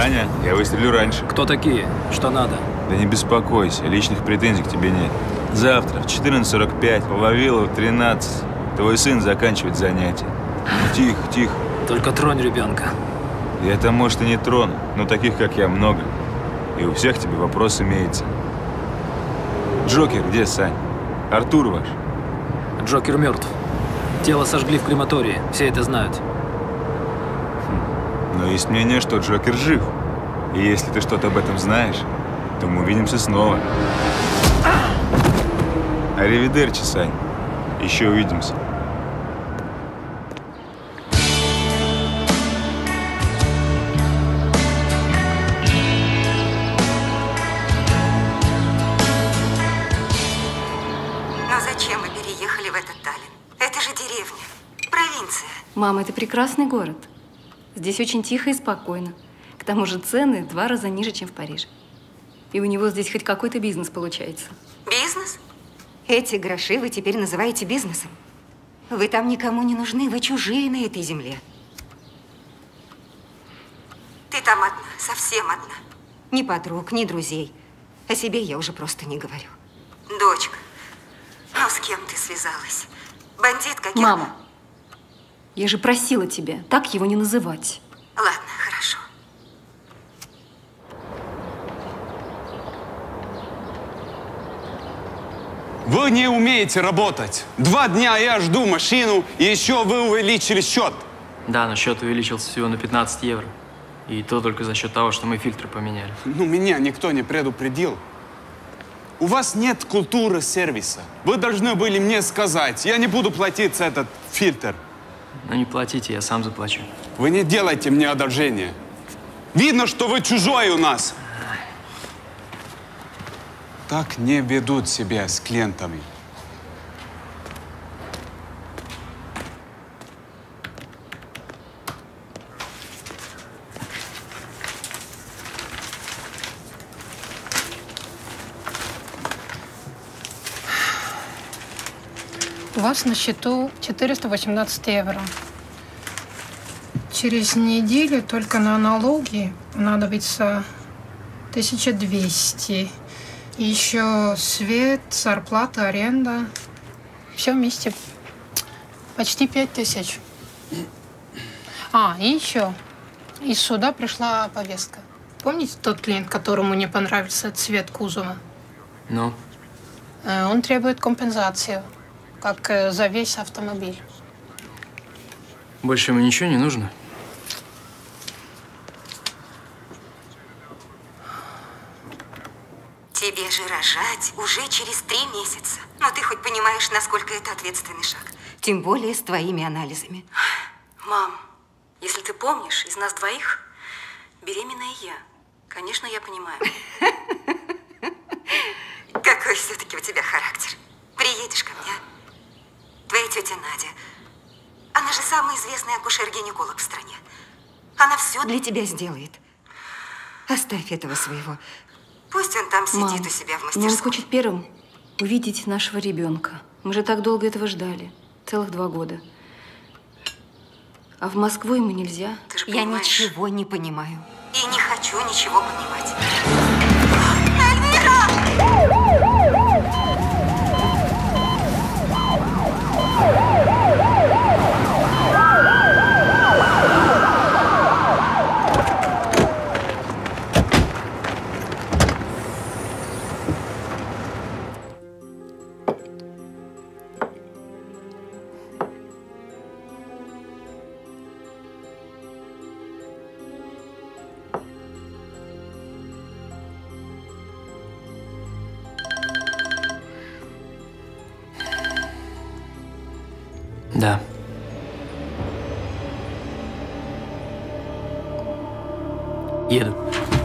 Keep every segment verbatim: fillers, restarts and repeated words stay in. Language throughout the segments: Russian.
Саня, я выстрелю раньше. Кто такие? Что надо? Да не беспокойся, личных претензий к тебе нет. Завтра в четырнадцать сорок пять, по Вавилову тринадцать, твой сын заканчивает занятия. Тихо, тихо. Только тронь ребенка. Я-то, может, и не трону, но таких, как я, много. И у всех тебе вопрос имеется. Джокер где, Сань? Артур ваш? Джокер мертв. Тело сожгли в крематории. Все это знают. Но есть мнение, что Джокер жив. И если ты что-то об этом знаешь, то мы увидимся снова. Аривидерчи, Сань. Еще увидимся. Мама, это прекрасный город. Здесь очень тихо и спокойно. К тому же цены в два раза ниже, чем в Париже. И у него здесь хоть какой-то бизнес получается. Бизнес? Эти гроши вы теперь называете бизнесом? Вы там никому не нужны, вы чужие на этой земле. Ты там одна, совсем одна. Ни подруг, ни друзей. О себе я уже просто не говорю. Дочка, ну с кем ты связалась? Бандит каких? Мама, я же просила тебя так его не называть. Ладно, хорошо. Вы не умеете работать. Два дня я жду машину, и еще вы увеличили счет. Да, но счет увеличился всего на пятнадцать евро. И то только за счет того, что мы фильтры поменяли. Ну, меня никто не предупредил. У вас нет культуры сервиса. Вы должны были мне сказать, я не буду платить за этот фильтр. Ну не платите, я сам заплачу. Вы не делайте мне одолжение. Видно, что вы чужой у нас. Так не ведут себя с клиентами. У вас на счету четыреста восемнадцать евро. Через неделю только на налоги понадобится тысяча двести. И еще свет, зарплата, аренда. Все вместе. Почти пять тысяч. А, и еще. Из суда пришла повестка. Помните тот клиент, которому не понравился цвет кузова? Ну? Он требует компенсацию. Как за весь автомобиль. Больше ему ничего не нужно? Тебе же рожать уже через три месяца. Но ты хоть понимаешь, насколько это ответственный шаг. Тем более с твоими анализами. Мам, если ты помнишь, из нас двоих беременная я. Конечно, я понимаю. Какой все-таки у тебя характер. Приедешь ко мне, а? Твоя тетя Надя, она же самый известный акушер-гинеколог в стране. Она все для тебя сделает. Оставь этого своего. Пусть он там сидит Мам, у себя в но мастерской. он хочет первым увидеть нашего ребенка. Мы же так долго этого ждали. Целых два года. А в Москву ему нельзя. Ты же Я ничего не понимаю. И не хочу ничего понимать. Да. Еду.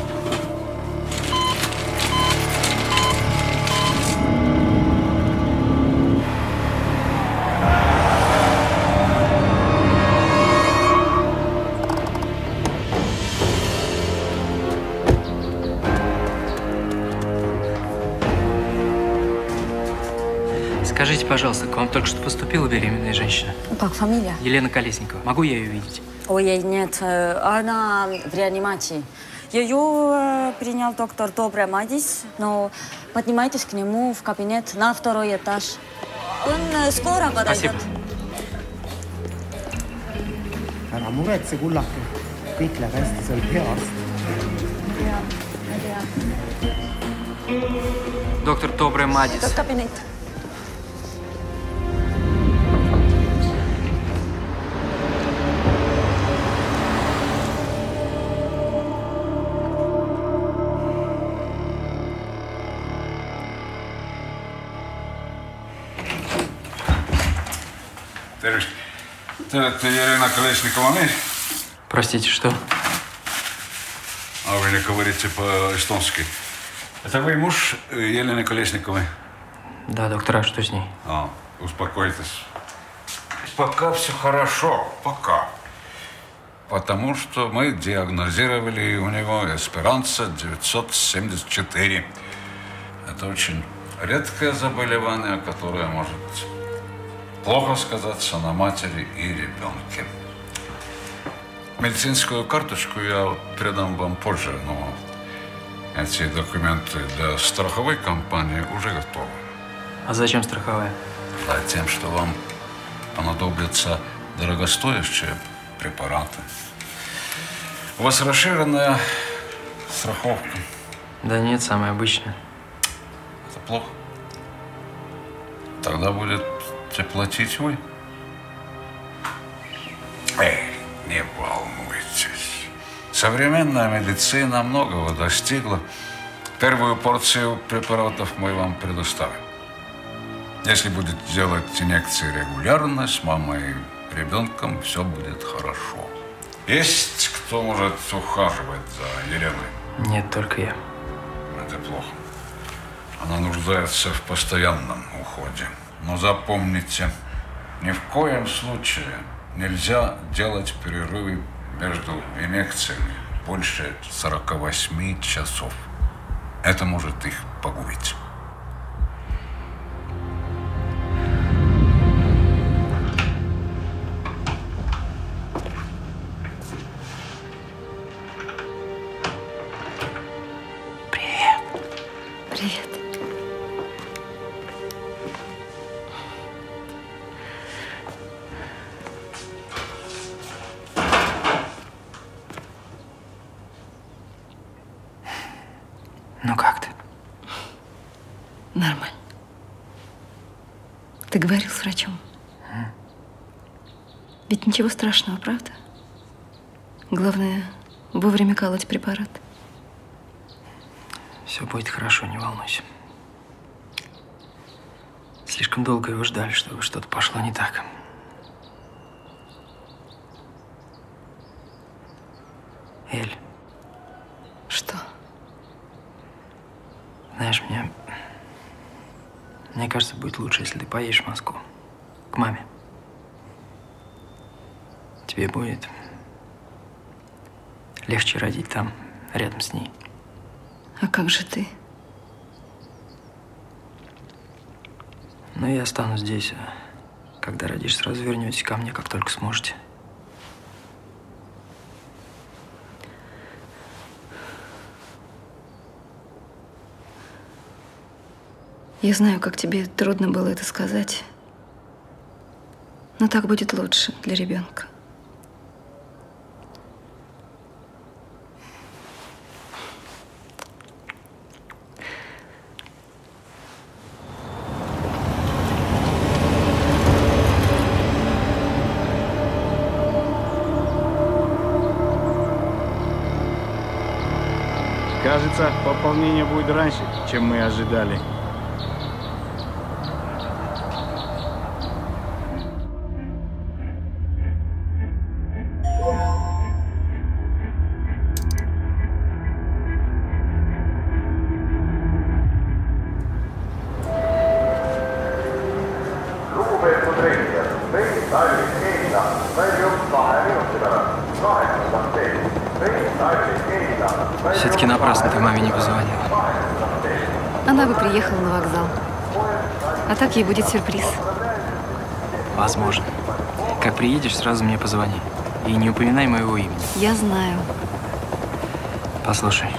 Скажите, пожалуйста, к вам только что поступила беременная женщина? Как фамилия? Елена Колесникова. Могу я ее видеть? Ой, нет, она в реанимации. Ее принял доктор Добрый Мадис, но поднимайтесь к нему в кабинет на второй этаж. Он скоро подойдет. Ära muretse, kullake. Kõik läheb hästi, see oli hea arst. Ja, ma tean. Доктор Добрый Мадис. Как кабинет? Tervist. Te olete Елена Колесникова mees? Простите, что? А вы не говорите по-эстонски. Это вы муж Елены Колесниковой? Да, доктор, а что с ней? А, успокойтесь. Пока все хорошо. Пока. Потому что мы диагнозировали у него эсперанца девятьсот семьдесят четыре. Это очень редкое заболевание, которое может плохо сказаться на матери и ребенке. Медицинскую карточку я передам вам позже, но эти документы для страховой компании уже готовы. А зачем страховая? А тем, что вам понадобятся дорогостоящие препараты. У вас расширенная страховка. Да нет, самая обычная. Это плохо. Тогда будете платить вы. Эй, не волнуйтесь. Современная медицина многого достигла. Первую порцию препаратов мы вам предоставим. Если будете делать инъекции регулярно, с мамой и ребенком все будет хорошо. Есть кто может ухаживать за Еленой? Нет, только я. Это плохо. Она нуждается в постоянном уходе. Но запомните, ни в коем случае нельзя делать перерывы между инъекциями больше сорока восьми часов. Это может их погубить. Привет. Привет. Ну как ты? Нормально. Ты говорил с врачом? М? Ведь ничего страшного, правда? Главное, вовремя колоть препарат. Все будет хорошо, не волнуйся. Слишком долго его ждали, чтобы что-то пошло не так. Эль. Что? Знаешь, мне... Мне кажется, будет лучше, если ты поедешь в Москву. К маме. Тебе будет легче родить там, рядом с ней. А как же ты? Ну, я останусь здесь. А когда родишь, сразу вернетесь ко мне, как только сможете. Я знаю, как тебе трудно было это сказать. Но так будет лучше для ребенка. Кажется, пополнение будет раньше, чем мы ожидали. Все-таки напрасно ты маме не позвонила. Она бы приехала на вокзал. А так ей будет сюрприз. Возможно. Как приедешь, сразу мне позвони. И не упоминай моего имени. Я знаю. Послушай,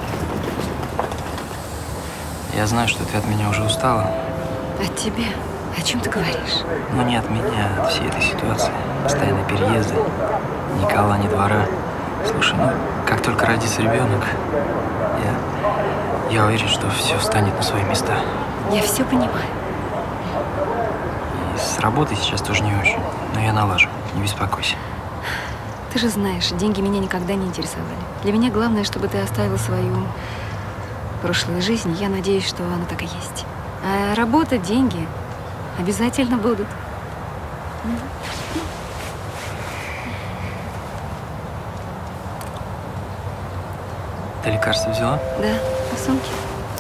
я знаю, что ты от меня уже устала. От тебя? О чем ты говоришь? Ну, не от меня, от всей этой ситуации. Постоянные переезды, ни кола, ни двора. Слушай, ну, как только родится ребенок, я, я уверен, что все встанет на свои места. Я все понимаю. И с работой сейчас тоже не очень, но я налажу, не беспокойся. Ты же знаешь, деньги меня никогда не интересовали. Для меня главное, чтобы ты оставил свою прошлую жизнь. Я надеюсь, что она так и есть. А работа, деньги обязательно будут. Ты лекарство взяла? Да, в сумке.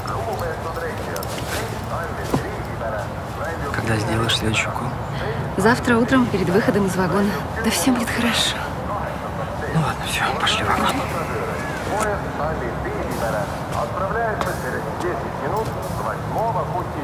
Когда сделаешь следующий укол? Завтра утром перед выходом из вагона. Да все будет хорошо. Ну ладно, все, пошли в вагон. Отправляется через десять минут с восьмого пути.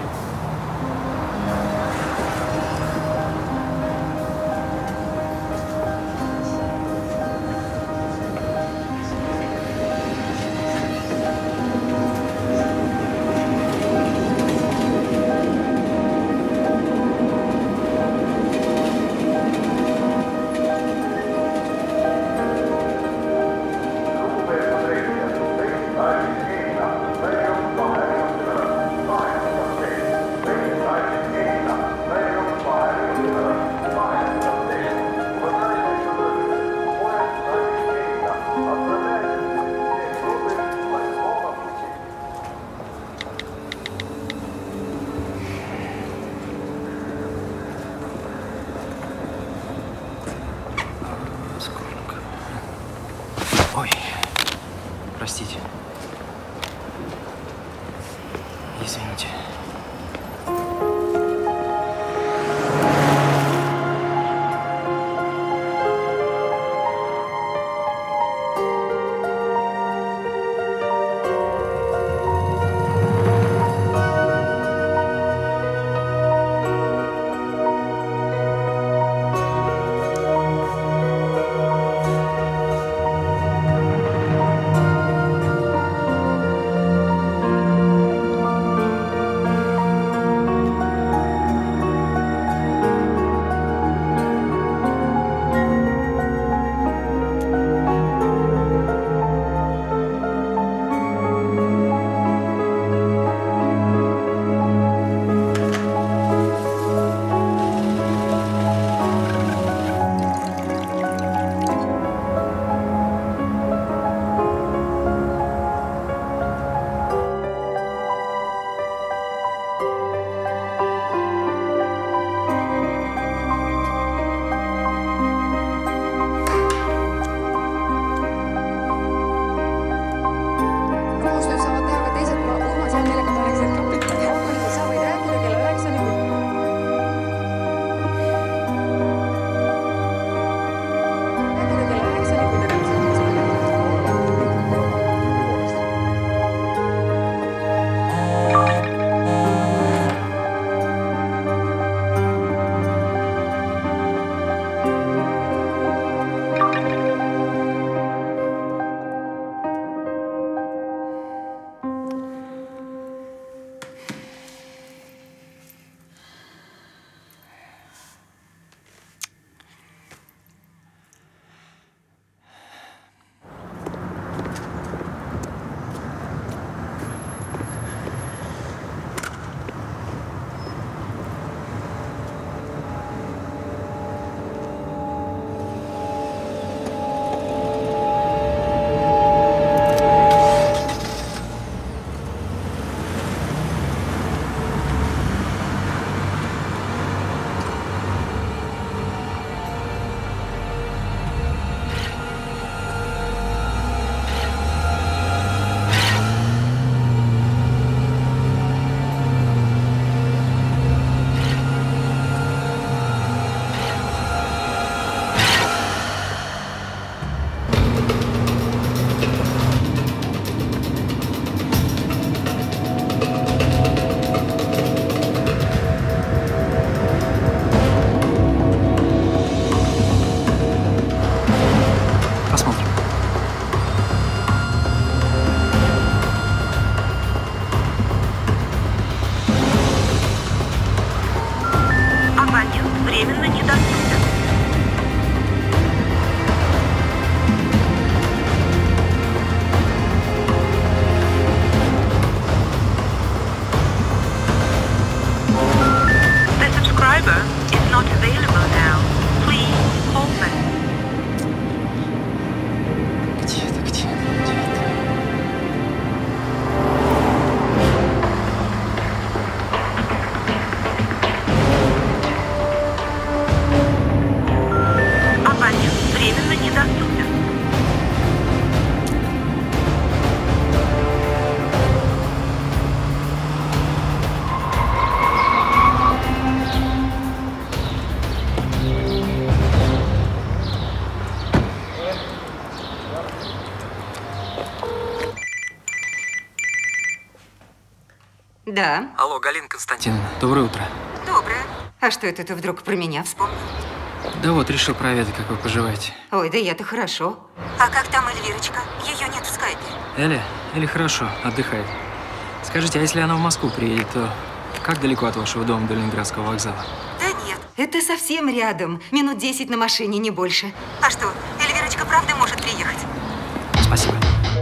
Да. Алло, Галина Константиновна, доброе утро. Доброе. А что это ты вдруг про меня вспомнил? Да вот, решил проведать, как вы поживаете. Ой, да я-то хорошо. А как там Эльвирочка? Ее нет в скайпе. Эля? Эля хорошо, отдыхает. Скажите, а если она в Москву приедет, то как далеко от вашего дома до Ленинградского вокзала? Да нет, это совсем рядом. Минут десять на машине, не больше. А что, Эльвирочка правда может приехать? Спасибо.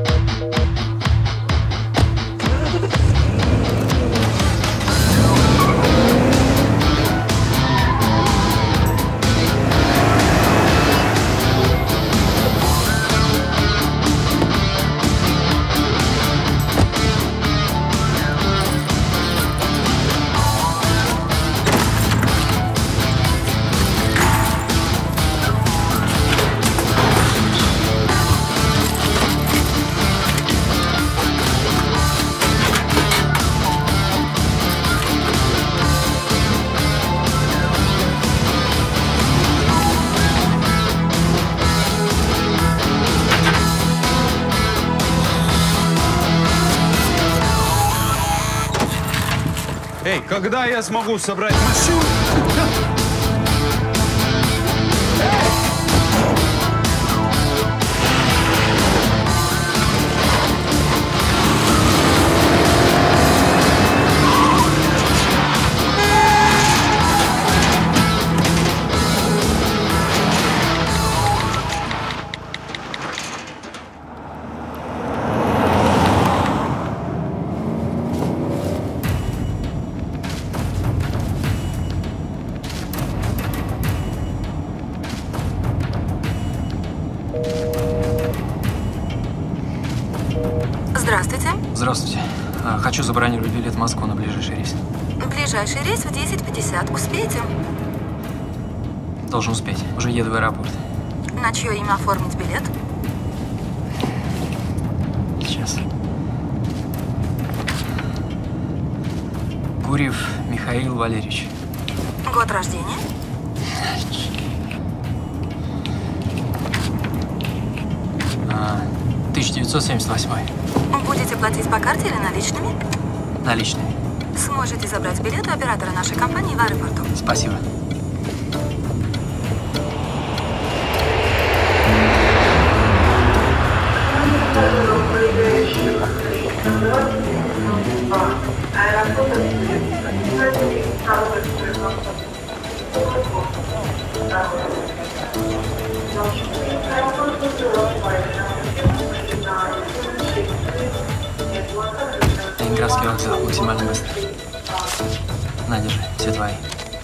Эй, когда я смогу собрать машину? Здравствуйте. Здравствуйте. А, хочу забронировать билет в Москву на ближайший рейс. Ближайший рейс в десять пятьдесят. Успеете? Должен успеть. Уже еду в аэропорт. На чье имя оформить билет? Сейчас. Гурьев Михаил Валерьевич. Год рождения? А, тысяча девятьсот семьдесят восьмой. Будете платить по карте или наличными? Наличные. Сможете забрать билет у оператора нашей компании в аэропорту. Спасибо. Ленинградский вокзал, максимально быстро. На, держи, все твои.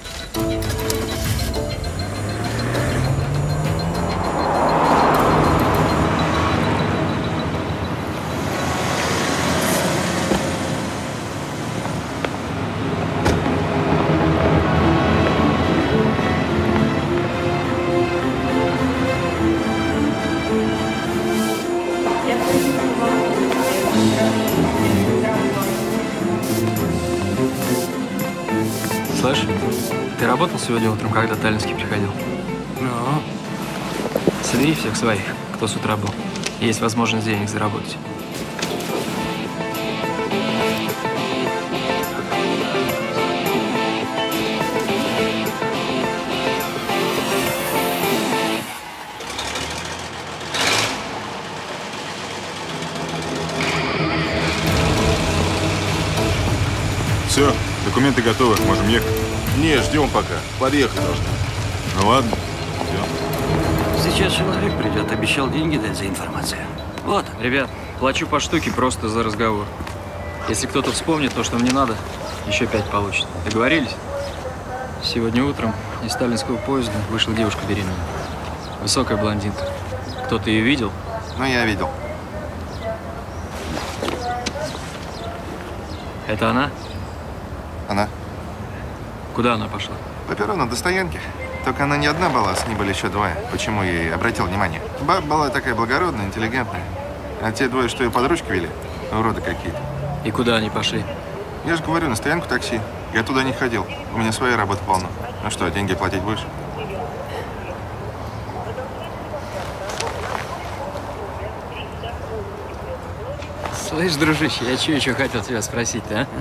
Слышь, ты работал сегодня утром, когда Таллинский приходил? Ну? Собери всех своих, кто с утра был. Есть возможность денег заработать. Все, документы готовы, можем ехать. Не, ждем пока. Подъехать должны. Ну ладно, идем. Сейчас человек придет, обещал деньги дать за информацию. Вот. Ребят, плачу по штуке просто за разговор. Если кто-то вспомнит то, что мне надо, еще пять получит. Договорились? Сегодня утром из сталинского поезда вышла девушка беременная. Высокая блондинка. Кто-то ее видел? Ну, я видел. Это она? Она. Куда она пошла? По перрону до стоянки. Только она не одна была, с ней были еще двое. Почему я и обратил внимание? Баба была такая благородная, интеллигентная. А те двое, что ее под ручку вели, уроды какие-то. И куда они пошли? Я же говорю, на стоянку такси. Я туда не ходил. У меня своей работы полно. Ну что, деньги платить будешь? Слышь, дружище, я что еще хотел тебя спросить-то, а?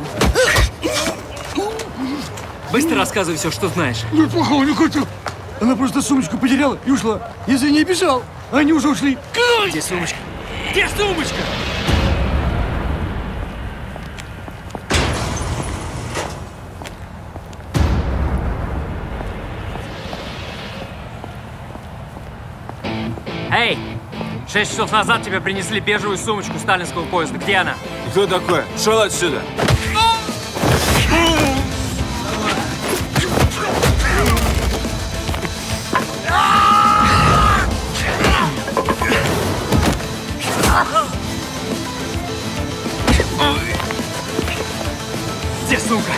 Быстро рассказывай все, что знаешь. Ну, плохого не хотел. Она просто сумочку потеряла и ушла. Если не бежал, они уже ушли. Где сумочка? Где сумочка? Эй! Шесть часов назад тебе принесли бежевую сумочку сталинского поезда. Где она? Кто такой? Шел отсюда! Где сумка?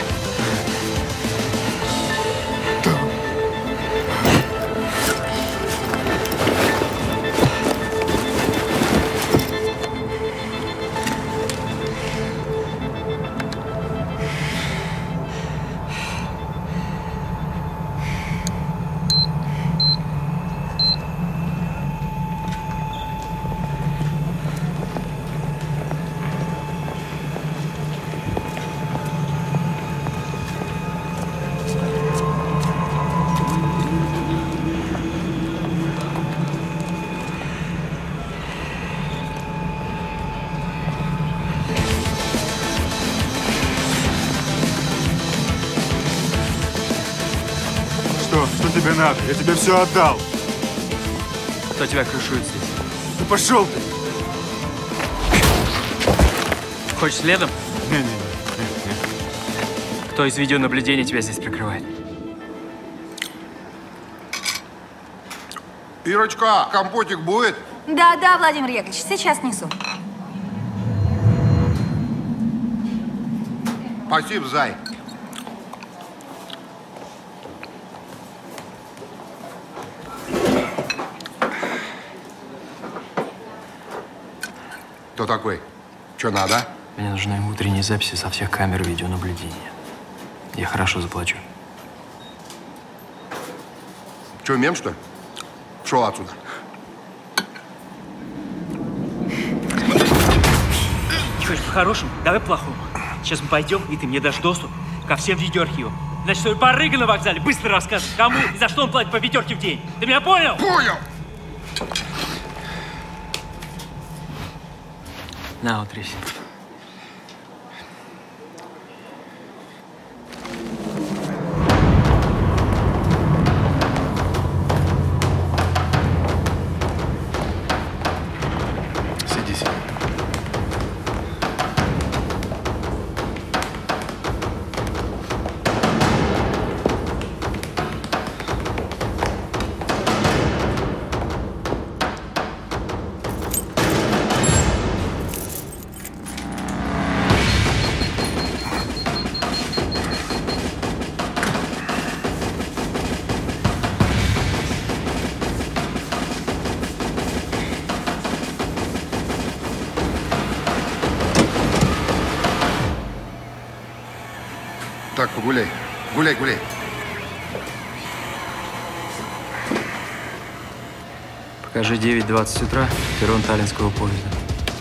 Что тебе надо? Я тебе все отдал. Кто тебя крышует здесь? Ну пошел ты! Хочешь следом? Не-не-не. Кто из видеонаблюдения тебя здесь прикрывает? Ирочка, компотик будет? Да, да, Владимир Яковлевич, сейчас несу. Спасибо, зай. Кто такой? Что надо? Мне нужны утренние записи со всех камер видеонаблюдения. Я хорошо заплачу. Че, мем, что ли? Шел отсюда. Хочешь по-хорошему? Давай по-плохому. Сейчас мы пойдем, и ты мне дашь доступ ко всем видеоархивам. Значит, твой барыга на вокзале быстро рассказывай, кому и за что он платит по пятерке в день. Ты меня понял? Понял! На, утрись. Сиди, сиди. Так, погуляй. Гуляй, гуляй. Покажи девять двадцать утра, перрон таллинского поезда.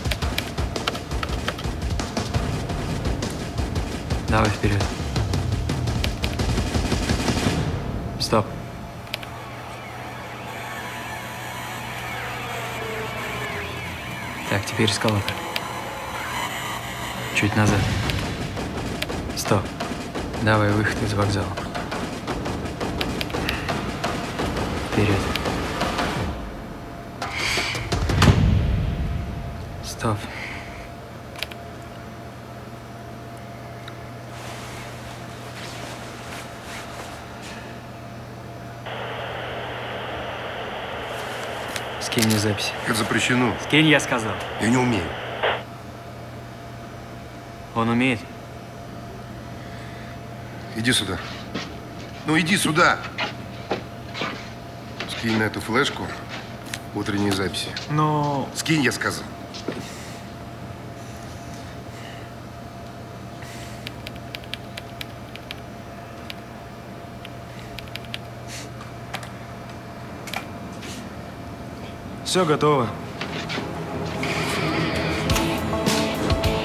Давай вперед. Стоп. Так, теперь эскалатор. Чуть назад. Стоп. Давай выход из вокзала. Вперед. Стоп. Скинь мне запись. Это запрещено. Скинь, я сказал. Я не умею. Он умеет. Иди сюда. Ну, иди сюда. Скинь на эту флешку утренние записи. Но… Скинь, я сказал. Все готово.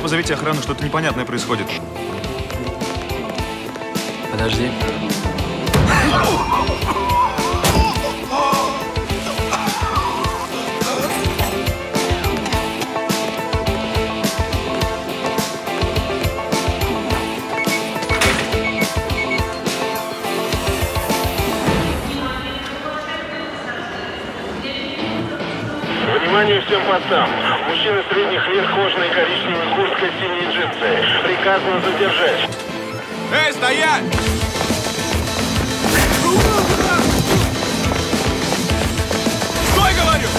позовите охрану, что-то непонятное происходит. Подожди. Внимание всем постам. Мужчина средних лет, кожаная коричневая куртка, синие джинсы. Приказано задержать. Эй, стоять! Стой, говорю!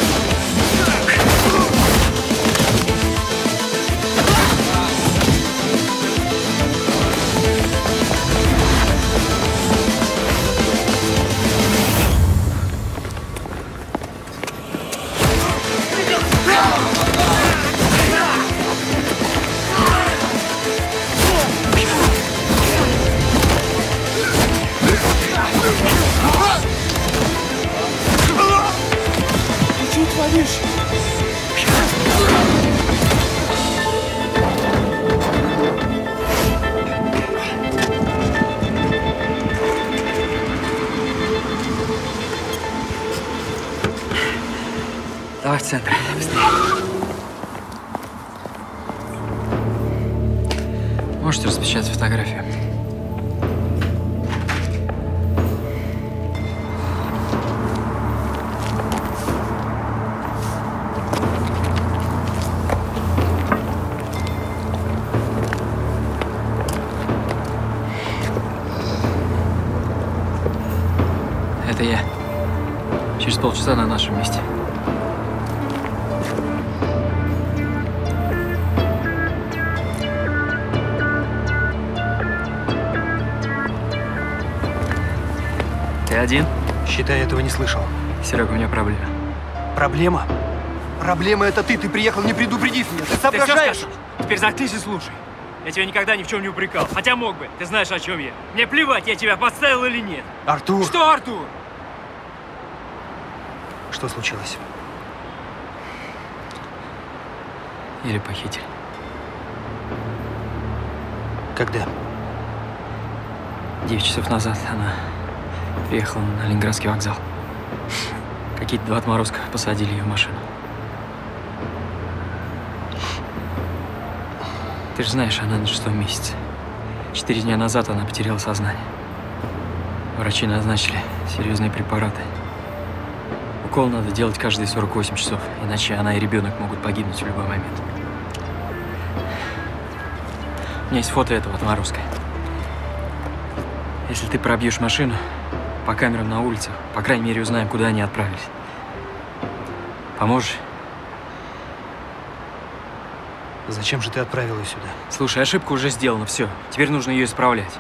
Что творишь? Давай в центр. Быстрее. Можете распечатать фотографию? Это я. Через полчаса на нашем месте. Ты один? Считай, этого не слышал. Серега, у меня проблема. Проблема? Проблема это ты. Ты приехал, не предупредив меня. Ты соображаешь? Ты все сказал? Теперь заткнись и слушай. Я тебя никогда ни в чем не упрекал. Хотя мог бы. Ты знаешь, о чем я. Мне плевать, я тебя подставил или нет. Артур! Что, Артур? Что случилось? Или похитили. Когда? Девять часов назад она приехала на Ленинградский вокзал. Какие-то два отморозка посадили ее в машину. Ты же знаешь, она на шестом месяце. Четыре дня назад она потеряла сознание. Врачи назначили серьезные препараты. Укол надо делать каждые сорок восемь часов, иначе она и ребенок могут погибнуть в любой момент. У меня есть фото этого отморозка. Если ты пробьешь машину по камерам на улицах, по крайней мере, узнаем, куда они отправились. Поможешь? Зачем же ты отправил ее сюда? Слушай, ошибка уже сделана, все. Теперь нужно ее исправлять.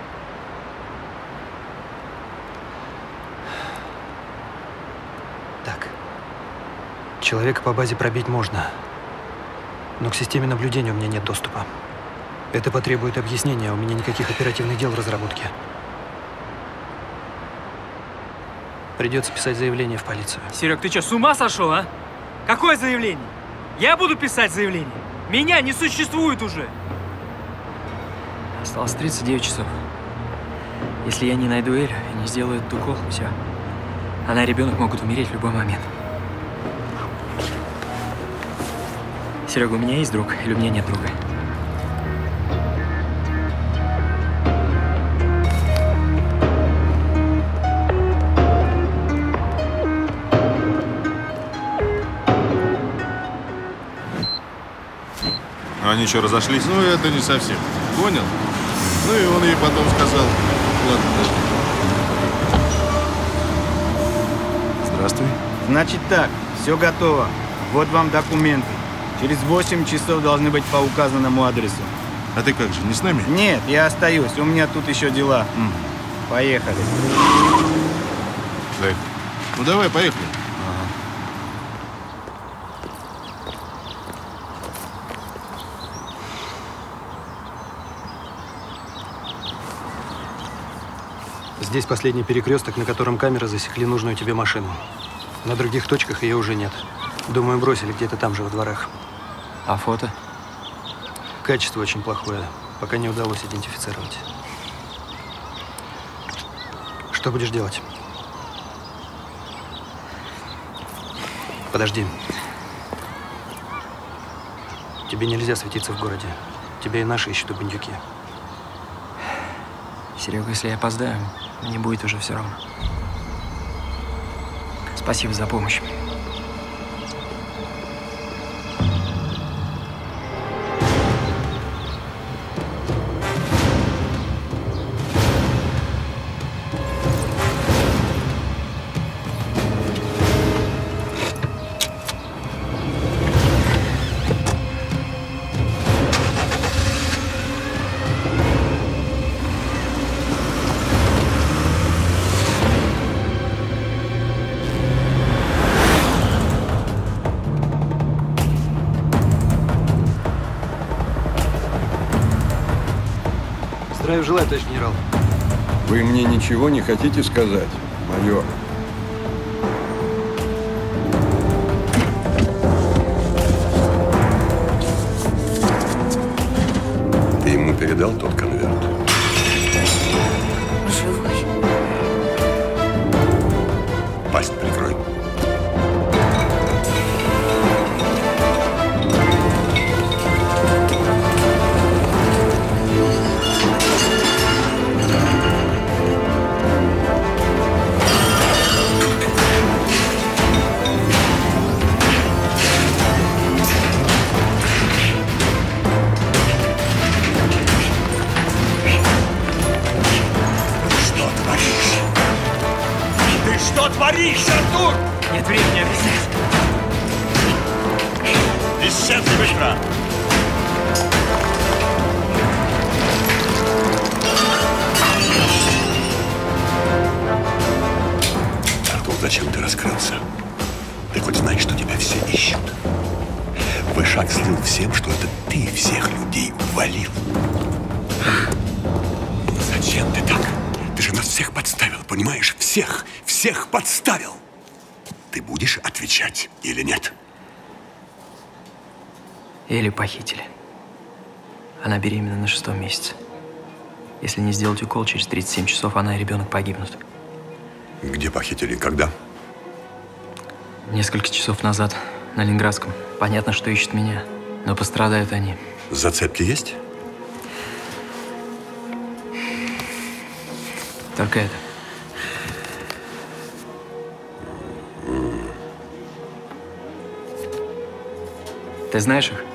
Так. Человека по базе пробить можно, но к системе наблюдения у меня нет доступа. Это потребует объяснения, у меня никаких оперативных дел в разработке. Придется писать заявление в полицию. Серег, ты что, с ума сошел, а? Какое заявление? Я буду писать заявление? Меня не существует уже. Осталось тридцать девять часов. Если я не найду Элю и не сделаю этот укол, все. Она и ребенок могут умереть в любой момент. Серега, у меня есть друг или у меня нет друга? Они что, разошлись? Ну, это не совсем. Понял? Ну, и он ей потом сказал, ладно, подожди. Здравствуй. Значит так, все готово. Вот вам документы. Через восемь часов должны быть по указанному адресу. А ты как же, не с нами? Нет, я остаюсь. У меня тут еще дела. М. Поехали. Дай. Ну, давай, поехали. Здесь последний перекресток, на котором камеры засекли нужную тебе машину. На других точках ее уже нет. Думаю, бросили где-то там же во дворах. А фото? качество очень плохое, пока не удалось идентифицировать. Что будешь делать? Подожди. Тебе нельзя светиться в городе. Тебя и наши ищут у бандюки. Серега, если я опоздаю, мне будет уже все равно. Спасибо за помощь. Здравия желаю, товарищ генерал. Вы мне ничего не хотите сказать, майор? Ты ему передал тот конверт? Живой. Пасть прикрой. Творишь, Артур! Нет времени объяснять. Исчезни быстро! Артур, зачем ты раскрылся? Ты хоть знаешь, что тебя все ищут? Вышак слыл всем, что это ты всех людей увалил. Зачем ты так? Ты же нас всех подставил, понимаешь? Всех, всех подставил. Ты будешь отвечать или нет? Элю похитили. Она беременна на шестом месяце. Если не сделать укол, через тридцать семь часов она и ребенок погибнут. Где похитили? Когда? Несколько часов назад на Ленинградском. Понятно, что ищут меня, но пострадают они. Зацепки есть? Только это. Ты знаешь их?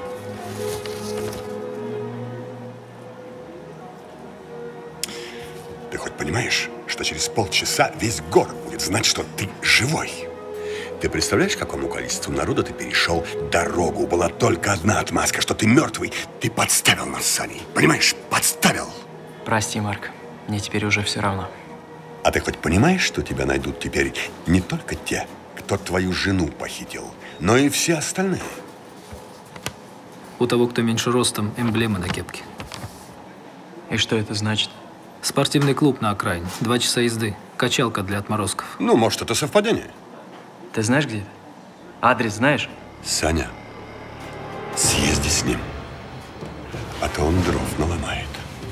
Ты хоть понимаешь, что через полчаса весь город будет знать, что ты живой? Ты представляешь, какому количеству народа ты перешел дорогу? Была только одна отмазка, что ты мертвый. Ты подставил нас с Саней. Понимаешь? Подставил. Прости, Марк. Мне теперь уже все равно. А ты хоть понимаешь, что тебя найдут теперь не только те, кто твою жену похитил, но и все остальные? У того, кто меньше ростом, эмблема на кепке. И что это значит? Спортивный клуб на окраине. Два часа езды. Качалка для отморозков. Ну, может, это совпадение? Ты знаешь, где это? Адрес знаешь? Саня, съезди с ним, а то он дров наломает.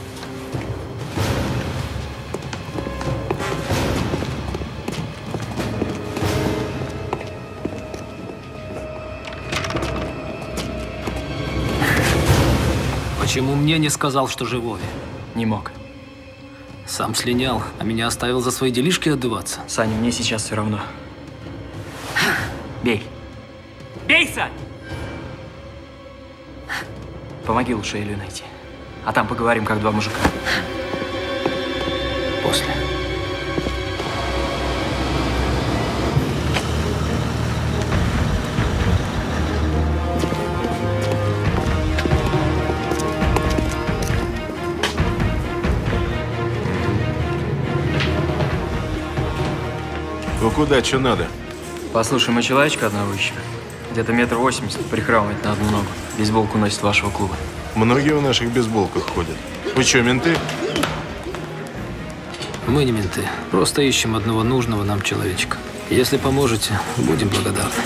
Почему мне не сказал, что живой? Не мог. Сам слинял, а меня оставил за свои делишки отдуваться. Саня, мне сейчас все равно. Бей. Бей, Сань! Помоги лучше Илью найти. А там поговорим, как два мужика. После. Ну куда, что надо? Послушай, мы человечка одного ищем. Где-то метр восемьдесят, прихрамывает на одну ногу. Бейсболку носит вашего клуба. Многие в наших бейсболках ходят. Вы что, менты? Мы не менты. Просто ищем одного нужного нам человечка. Если поможете, будем благодарны.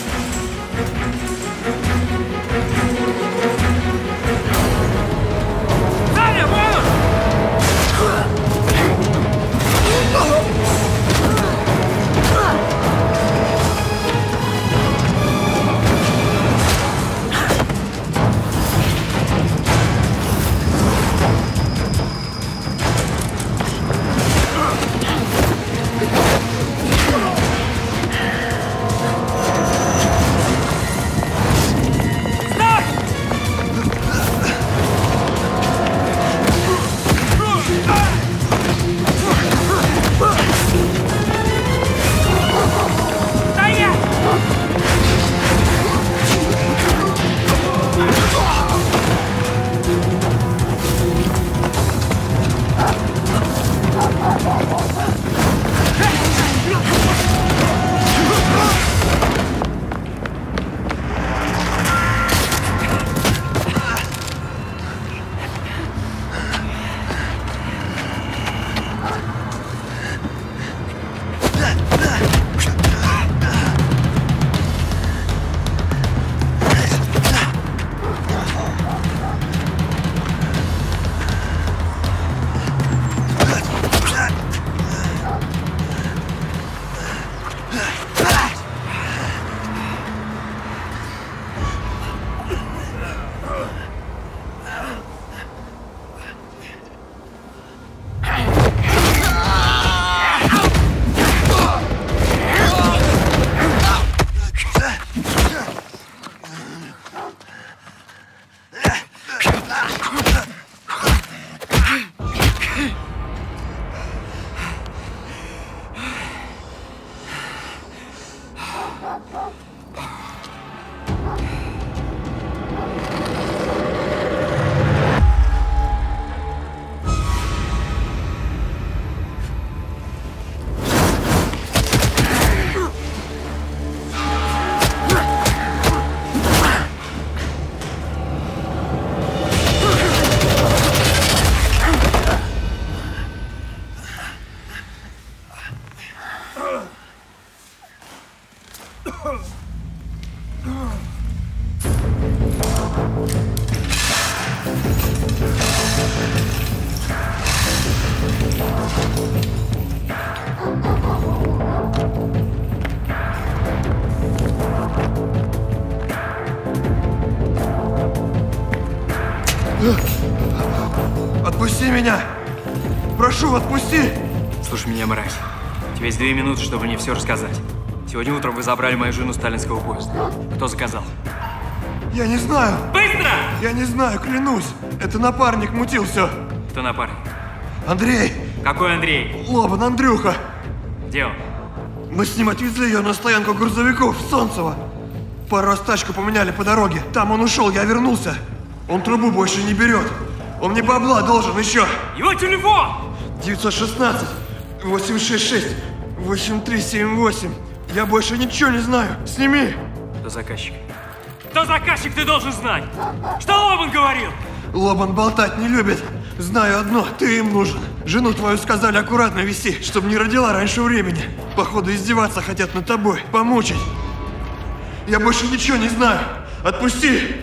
меня! Прошу, отпусти! Слушай меня, мразь. У тебя есть две минуты, чтобы мне все рассказать. Сегодня утром вы забрали мою жену с сталинского поезда. Кто заказал? Я не знаю. Быстро! Я не знаю, клянусь. Это напарник мутил все. Кто напарник? Андрей. Какой Андрей? Лобан, Андрюха. Где он? Мы с ним отвезли ее на стоянку грузовиков в Солнцево. Пару раз тачку поменяли по дороге. Там он ушел, я вернулся. Он трубу больше не берет. Он мне бабла должен еще. Его телефон! девятьсот шестнадцать восемь шесть шесть восемь три семь восемь. Я больше ничего не знаю. Сними. Кто заказчик? Кто заказчик, ты должен знать. Что Лобан говорил? Лобан болтать не любит. Знаю одно, ты им нужен. Жену твою сказали аккуратно вести, чтобы не родила раньше времени. Походу издеваться хотят над тобой, помучить. Я больше ничего не знаю. Отпусти!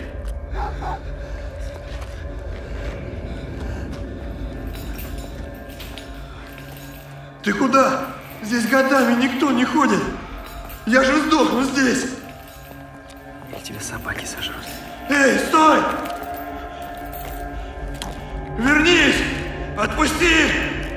Ты куда? Здесь годами никто не ходит. Я же сдохну здесь. Или тебя собаки сожрут. Эй, стой! Вернись! Отпусти!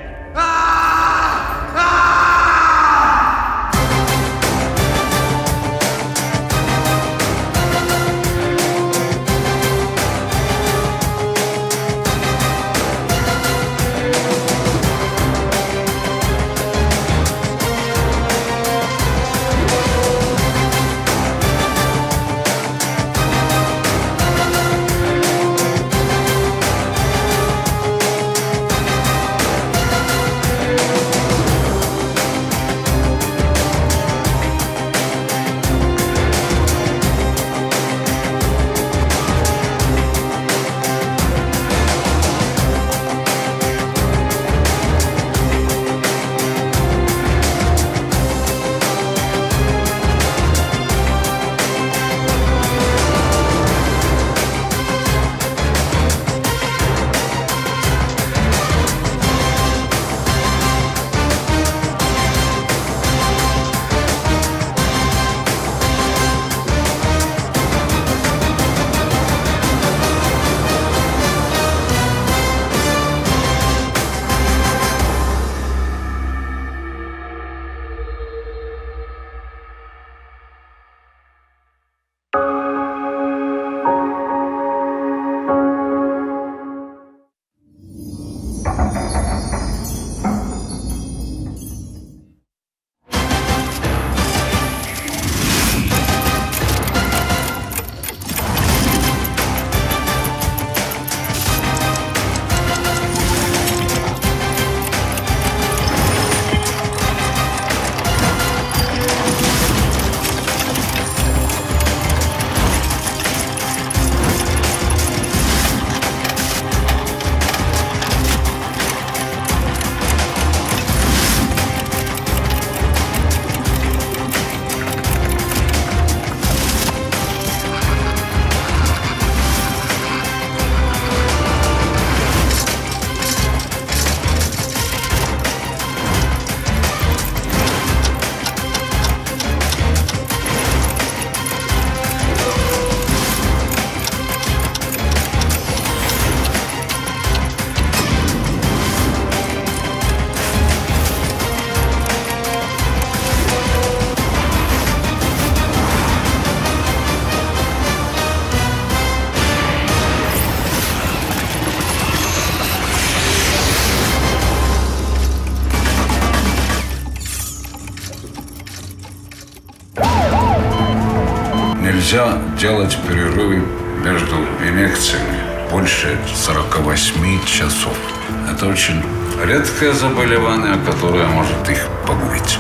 Нельзя делать перерывы между инъекциями больше сорока восьми часов. Это очень редкое заболевание, которое может их погубить.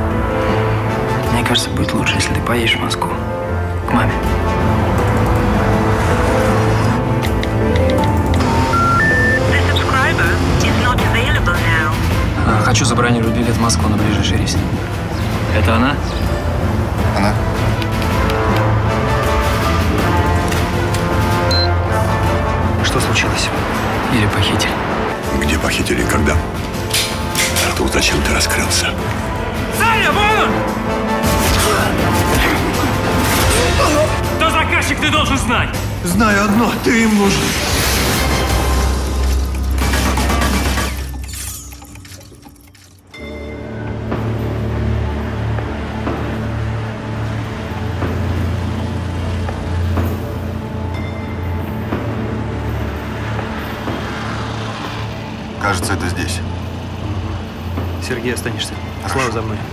Мне кажется, будет лучше, если ты поедешь в Москву. К маме. Хочу забронировать билет в Москву на ближайший рейс. Это она? Она. Что случилось? Или похитили? Где похитили и когда? Артур, зачем ты раскрылся? Саня, вон он! Кто заказчик, ты должен знать! Знаю одно, ты им нужен. Сергей останешься. Слава за мной.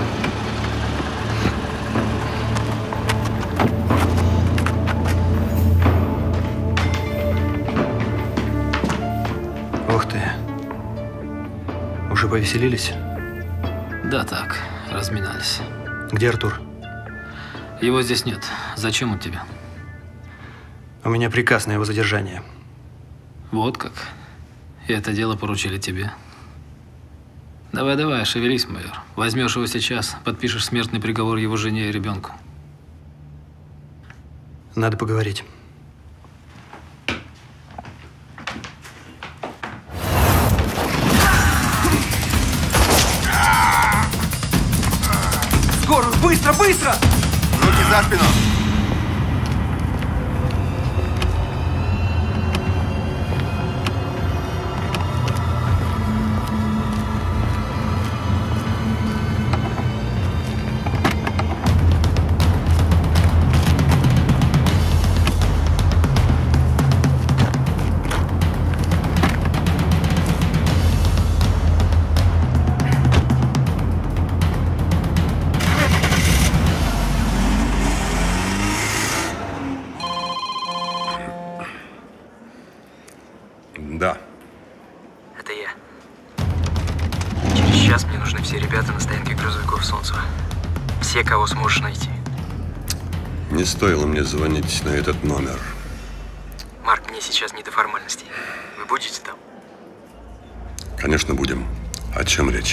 Ух ты. Уже повеселились? Да так, разминались. Где Артур? Его здесь нет. Зачем он тебе? У меня приказ на его задержание. Вот как. И это дело поручили тебе. Давай, давай, шевелись, майор. Возьмешь его сейчас, подпишешь смертный приговор его жене и ребенку. Надо поговорить. Скоро, быстро, быстро! Руки за спину! Да. Это я. Через час мне нужны все ребята на стоянке грузовиков Солнцева. Все, кого сможешь найти. Не стоило мне звонить на этот номер. Марк, мне сейчас не до формальностей. Вы будете там? Конечно, будем. О чем речь?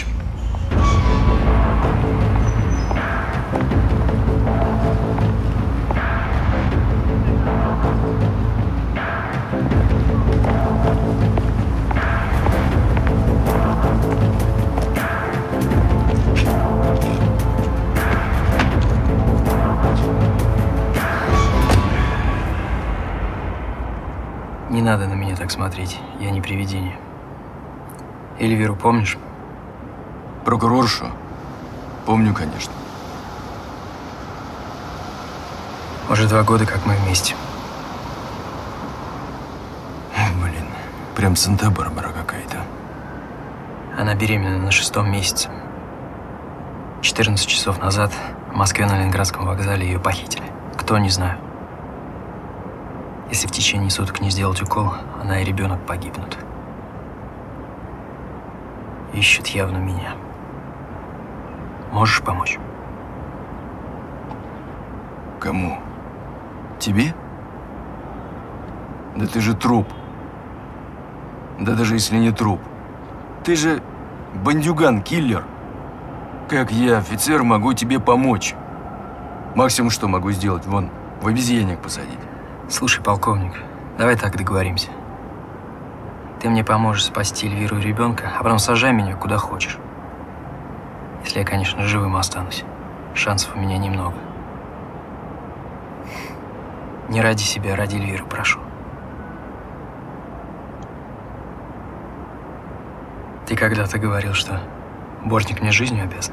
Не надо на меня так смотреть. Я не привидение. Эльвиру помнишь? Прокуроршу? Помню, конечно. Уже два года, как мы вместе. Блин, прям Санта-Барбара какая-то. Она беременна на шестом месяце. четырнадцать часов назад в Москве на Ленинградском вокзале ее похитили. Кто, не знаю. Если в течение суток не сделать укол, она и ребенок погибнут. Ищут явно меня. Можешь помочь? Кому? Тебе? Да ты же труп. Да даже если не труп. Ты же бандюган-киллер. Как я, офицер, могу тебе помочь? Максимум, что могу сделать, вон, в обезьянник посадить. Слушай, полковник, давай так договоримся. Ты мне поможешь спасти Эльвиру и ребенка, а потом сажай меня куда хочешь. Если я, конечно, живым останусь. Шансов у меня немного. Не ради себя, а ради Эльвиры, прошу. Ты когда-то говорил, что Бортник мне жизнью обязан.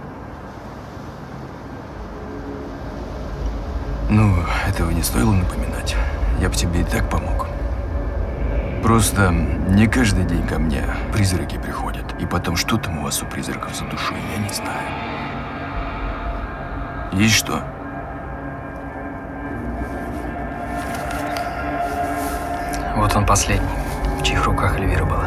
Ну, этого не стоило напоминать. Я бы тебе и так помог. Просто не каждый день ко мне призраки приходят. И потом, что там у вас у призраков за душой, я не знаю. Есть что? Вот он последний, в чьих руках Эльвира была.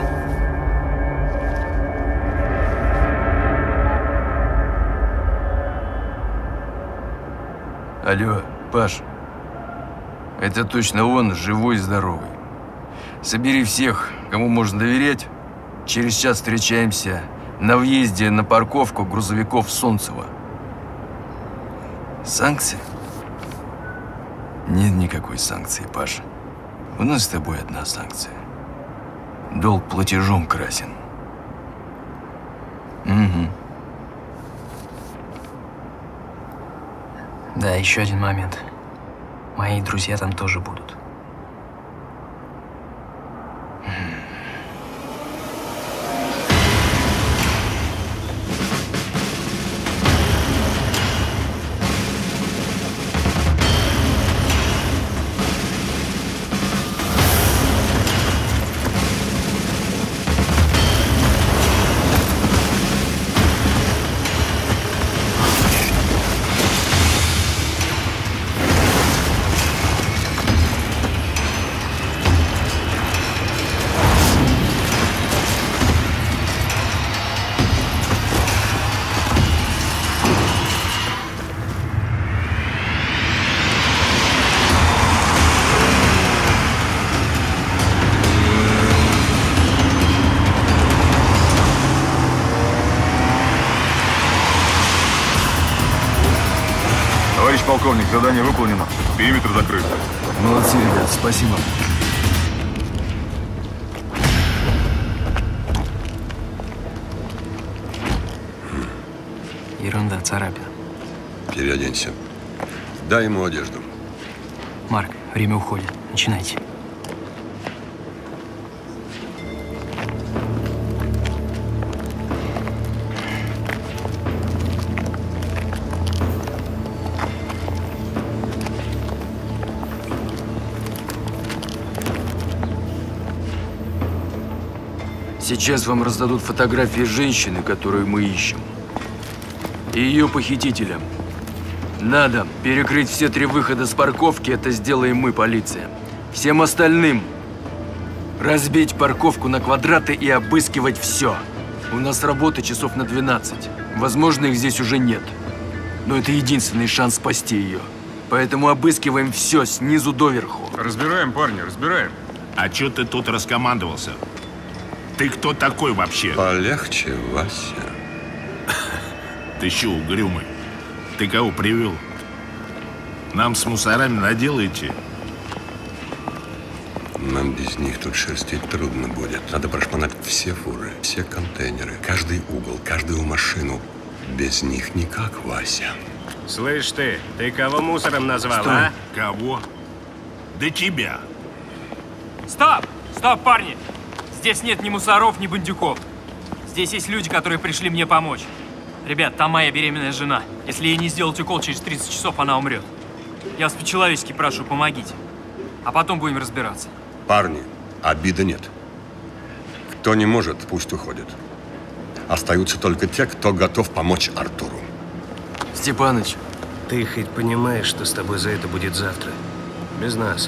Алло, Паш. Это точно он, живой и здоровый. Собери всех, кому можно доверять. Через час встречаемся на въезде на парковку грузовиков Солнцева. Санкции? Нет никакой санкции, Паша. У нас с тобой одна санкция. Долг платежом красен. Угу. Да, еще один момент. Мои друзья там тоже будут. Товарищ полковник, задание выполнено. Периметр закрыт. Молодцы, ребят, спасибо. Ерунда, царапина. Переоденься. Дай ему одежду. Марк, время уходит. Начинайте. Сейчас вам раздадут фотографии женщины, которую мы ищем. И ее похитителя. Надо перекрыть все три выхода с парковки, это сделаем мы, полиция. Всем остальным разбить парковку на квадраты и обыскивать все. У нас работы часов на двенадцать. Возможно, их здесь уже нет. Но это единственный шанс спасти ее. Поэтому обыскиваем все снизу доверху. Разбираем, парни, разбираем. А чё ты тут раскомандовался? Ты кто такой вообще? Полегче, Вася. Ты чё, угрюмый? Ты кого привел? Нам с мусорами наделаете? Нам без них тут шерстить трудно будет. Надо прошмонать все фуры, все контейнеры, каждый угол, каждую машину. Без них никак, Вася. Слышь ты, ты кого мусором назвал, Стой. а? Кого? Да тебя. Стоп! Стоп, парни! Здесь нет ни мусоров, ни бандюков. Здесь есть люди, которые пришли мне помочь. Ребят, там моя беременная жена. Если ей не сделать укол, через тридцать часов она умрет. Я вас по-человечески прошу, помогите. А потом будем разбираться. Парни, обиды нет. Кто не может, пусть уходит. Остаются только те, кто готов помочь Артуру. Степаныч. Ты хоть понимаешь, что с тобой за это будет завтра? Без нас.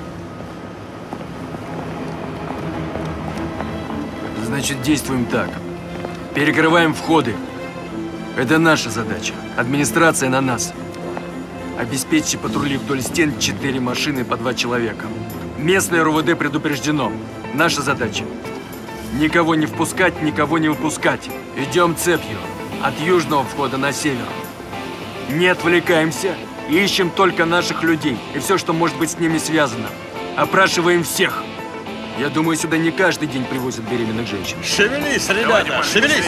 Значит, действуем так. Перекрываем входы. Это наша задача. Администрация на нас. Обеспечьте патрули вдоль стен, четыре машины по два человека. Местное РУВД предупреждено. Наша задача – никого не впускать, никого не выпускать. Идем цепью от южного входа на север. Не отвлекаемся, ищем только наших людей и все, что может быть с ними связано. Опрашиваем всех. Я думаю, сюда не каждый день привозят беременных женщин. Шевелись, ребята, шевелись!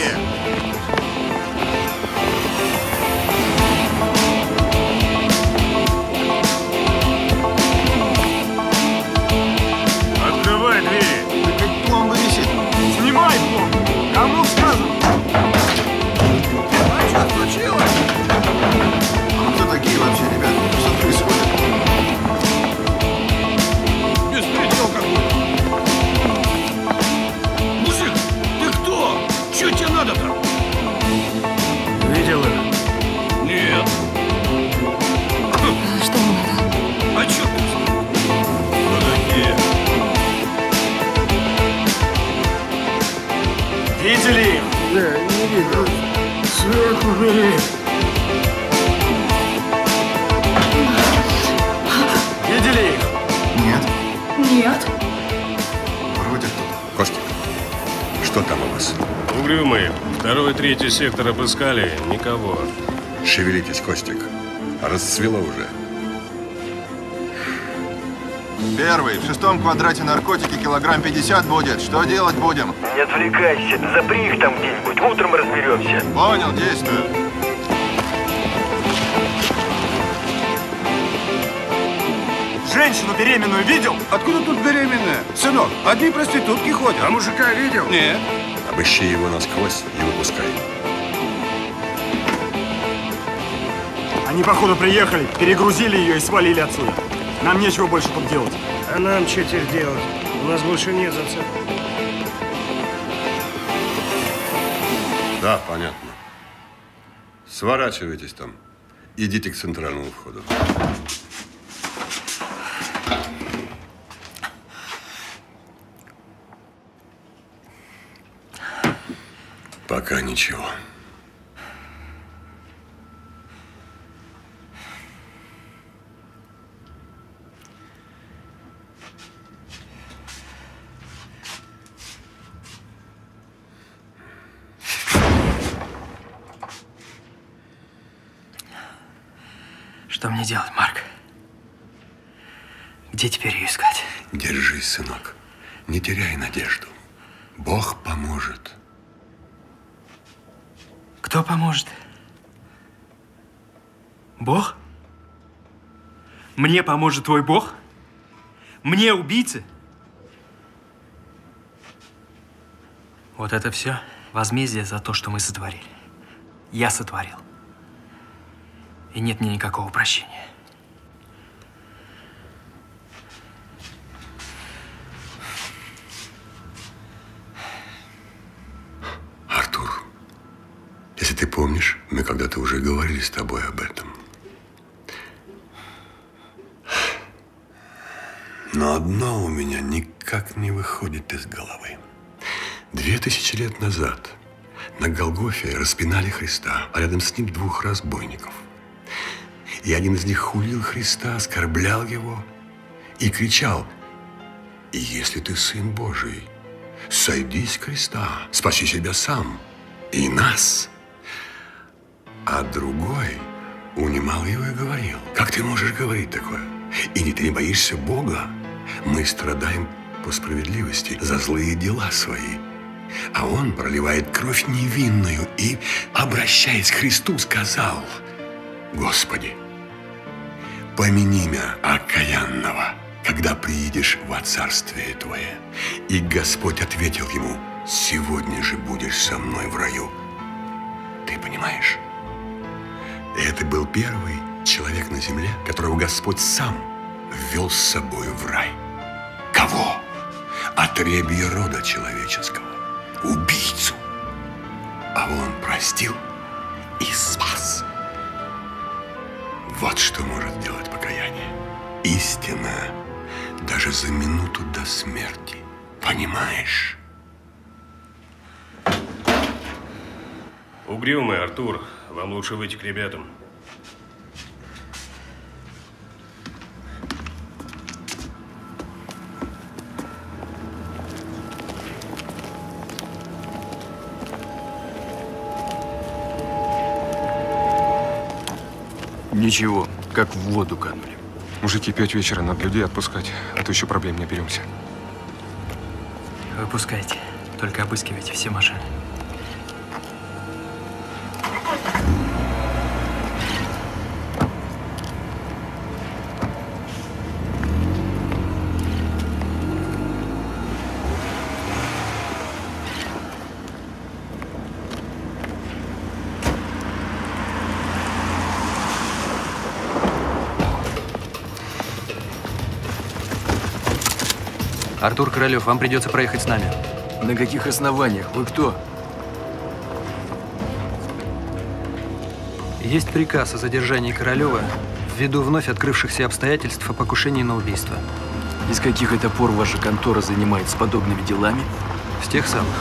Открывай двери. Да как пломба висит. Снимай пломбу. Кому сказано? А что случилось? А кто такие вообще, ребята? Что происходит? Беспредел какой-то. Мужик, ты кто? Что тебе надо-то? Видел их? Нет. Что ему надо? А что ты? Подожди. Видели их? Да, не видел. Сверху бери. Видели их? Нет. Нет. Вроде кто-то. Костик, что там у вас? Угрюмый. Второй, третий сектор обыскали. Никого. Шевелитесь, Костик. Расцвело уже. Первый. В шестом квадрате наркотики килограмм пятьдесят будет. Что делать будем? Не отвлекайся, запри их там где-нибудь, утром разберемся. Понял, действую. Женщину беременную видел? Откуда тут беременная? Сынок, одни проститутки ходят. А мужика видел? Нет. Обыщи его насквозь и выпускай. Они, походу, приехали, перегрузили ее и свалили отсюда. Нам нечего больше тут делать. А нам что теперь делать? У нас больше нет зацепок. Да, понятно. Сворачивайтесь там. Идите к центральному входу. Пока ничего. Что мне делать, Марк? Где теперь ее искать? Держись, сынок. Не теряй надежду. Бог поможет. Кто поможет? Бог? Мне поможет твой Бог? Мне, убийце? Вот это все возмездие за то, что мы сотворили. Я сотворил. И нет мне никакого прощения. Артур, если ты помнишь, мы когда-то уже говорили с тобой об этом. Но одно у меня никак не выходит из головы. Две тысячи лет назад на Голгофе распинали Христа, а рядом с ним двух разбойников. И один из них хулил Христа, оскорблял его и кричал: «Если ты Сын Божий, сойди с креста, спаси себя сам и нас». А другой унимал его и говорил: «Как ты можешь говорить такое? И ты не боишься Бога? Мы страдаем по справедливости за злые дела свои». А он проливает кровь невинную и, обращаясь к Христу, сказал: «Господи, помяни меня, окаянного, когда приедешь во Царствие Твое». И Господь ответил ему: «Сегодня же будешь со мной в раю». Ты понимаешь? Это был первый человек на земле, которого Господь сам ввел с собой в рай. Кого? Отребье рода человеческого. Убийцу. А он простил и спас. Вот что может делать покаяние. Истина даже за минуту до смерти. Понимаешь? Угрюмый, Артур. Вам лучше выйти к ребятам. Ничего, как в воду канули. Мужики, пять вечера, надо людей отпускать, а то еще проблем не оберемся. Выпускайте. Только обыскивайте все машины. Артур Королев, вам придется проехать с нами. На каких основаниях? Вы кто? Есть приказ о задержании Королева ввиду вновь открывшихся обстоятельств о покушении на убийство. И с каких это пор ваша контора занимается подобными делами? С тех самых.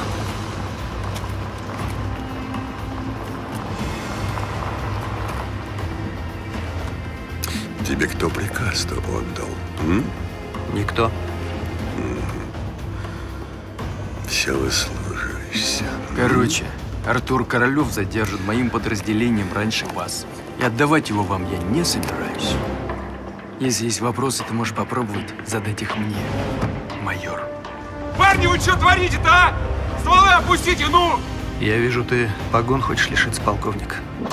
Тебе кто приказ-то отдал? М? Никто. Все выслуживаешься. Короче, Артур Королев задержан моим подразделением раньше вас. И отдавать его вам я не собираюсь. Если есть вопросы, ты можешь попробовать задать их мне, майор. Парни, вы что творите-то, а? Стволы опустите, ну! Я вижу, ты погон хочешь лишиться, полковник.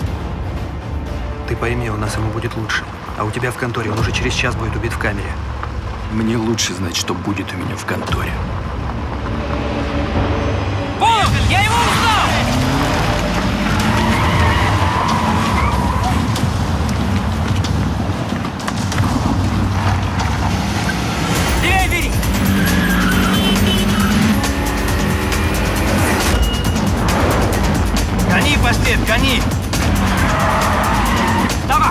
Ты пойми, у нас ему будет лучше. А у тебя в конторе он уже через час будет убит в камере. Мне лучше знать, что будет у меня в конторе. Полок, я его узнал! Левее бери! Гони, паштет, гони! Давай!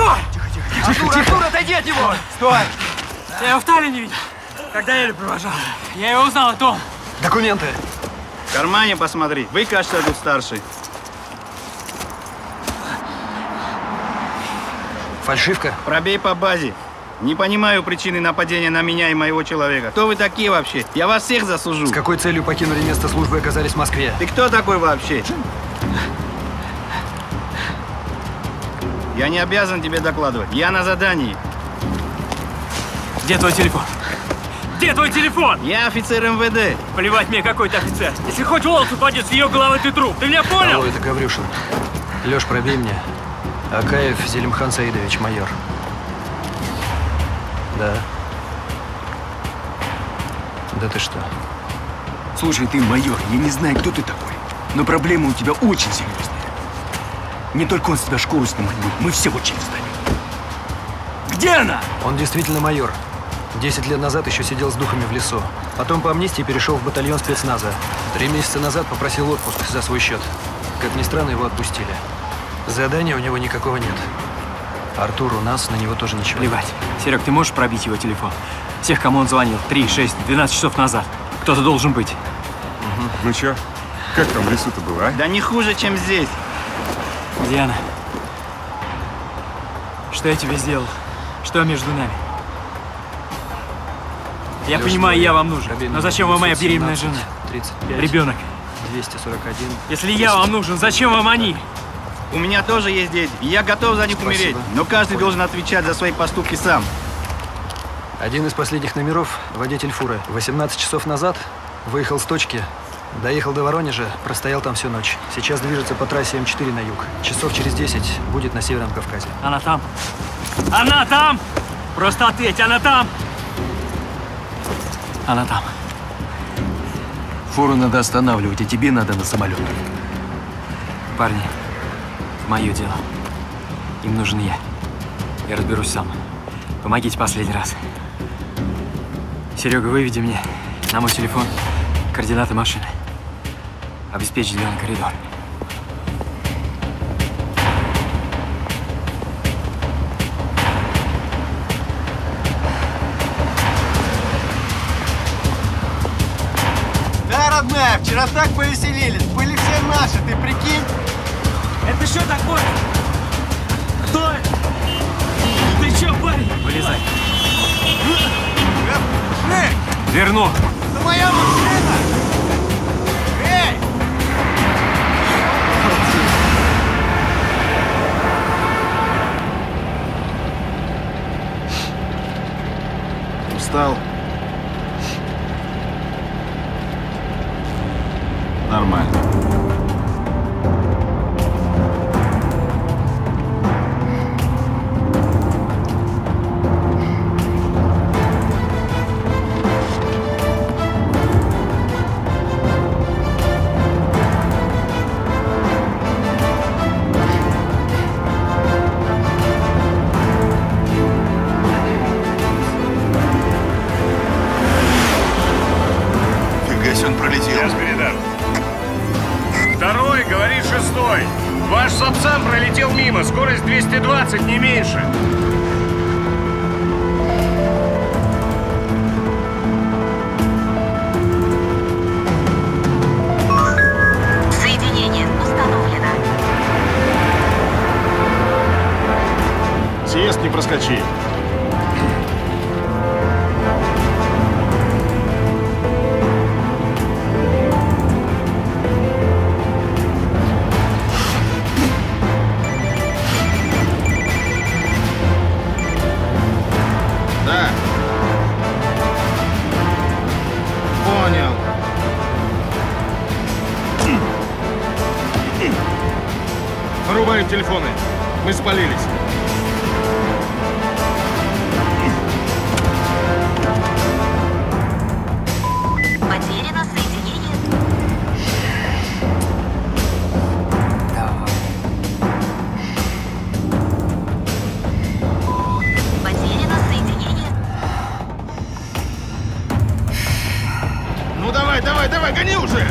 Артур! Тихо, тихо, тихо. Артур, Артур, отойди от него! Стой! Я его в Таллине видел, когда Элю провожал. Я его узнал, это он. Документы. В кармане посмотри. Вы, кажется, тут старший. Фальшивка? Пробей по базе. Не понимаю причины нападения на меня и моего человека. Кто вы такие вообще? Я вас всех засужу. С какой целью покинули место службы и оказались в Москве? Ты кто такой вообще? Я не обязан тебе докладывать. Я на задании. Где твой телефон? Где твой телефон? Я офицер эм вэ дэ. Плевать мне, какой ты офицер. Если хоть волос упадет с ее головы, ты труп. Ты меня понял? Алло, это Гаврюшин. Леш, пробей мне. Акаев Зелимхан Саидович, майор. Да. Да ты что? Слушай, ты майор, я не знаю, кто ты такой, но проблемы у тебя очень серьезные. Не только он с тебя шкуру снимать будет, мы все в очередь встанем. Где она? Он действительно майор. Десять лет назад еще сидел с духами в лесу. Потом по амнистии перешел в батальон спецназа. Три месяца назад попросил отпуск за свой счет. Как ни странно, его отпустили. Задания у него никакого нет. Артур у нас, на него тоже ничего. Плевать. Серег, ты можешь пробить его телефон? Всех, кому он звонил, три, шесть, двенадцать часов назад. Кто-то должен быть. Угу. Ну чё, как там в лесу-то было, а? Да не хуже, чем здесь. Где она? Что я тебе сделал? Что между нами? Я Леша, понимаю, я вам нужен. пробей Но зачем вам моя беременная жена? тридцать пять. Ребенок. двести сорок один. Если я вам нужен, зачем вам они? У меня тоже есть дети, и я готов за них Спасибо. умереть. Но каждый должен отвечать за свои поступки сам. Один из последних номеров – водитель фуры. восемнадцать часов назад выехал с точки, доехал до Воронежа, простоял там всю ночь. Сейчас движется по трассе эм четыре на юг. Часов через десять будет на Северном Кавказе. Она там? Она там! Просто ответь, она там! Она там. Фуру надо останавливать, а тебе надо на самолет. Парни, мое дело. Им нужен я. Я разберусь сам. Помогите последний раз. Серега, выведи мне на мой телефон координаты машины. Обеспечь зеленый коридор. Да, родная, вчера так повеселились. Были все наши, ты прикинь? Это что такое? Кто это? Ты что, парень? Вылезай. Эй! Верну. Это моя машина! Эй! Устал. Нормально. Фига он пролетел. Я передам. Второй, говорит шестой. Ваш Сапсан пролетел мимо. Скорость двести двадцать, не меньше. Соединение установлено. Съезд не проскочи. Да. Понял. Вырубают телефоны. Мы спалились. Потеряно соединение. Потеряно соединение. Ну давай, давай, давай, гони уже!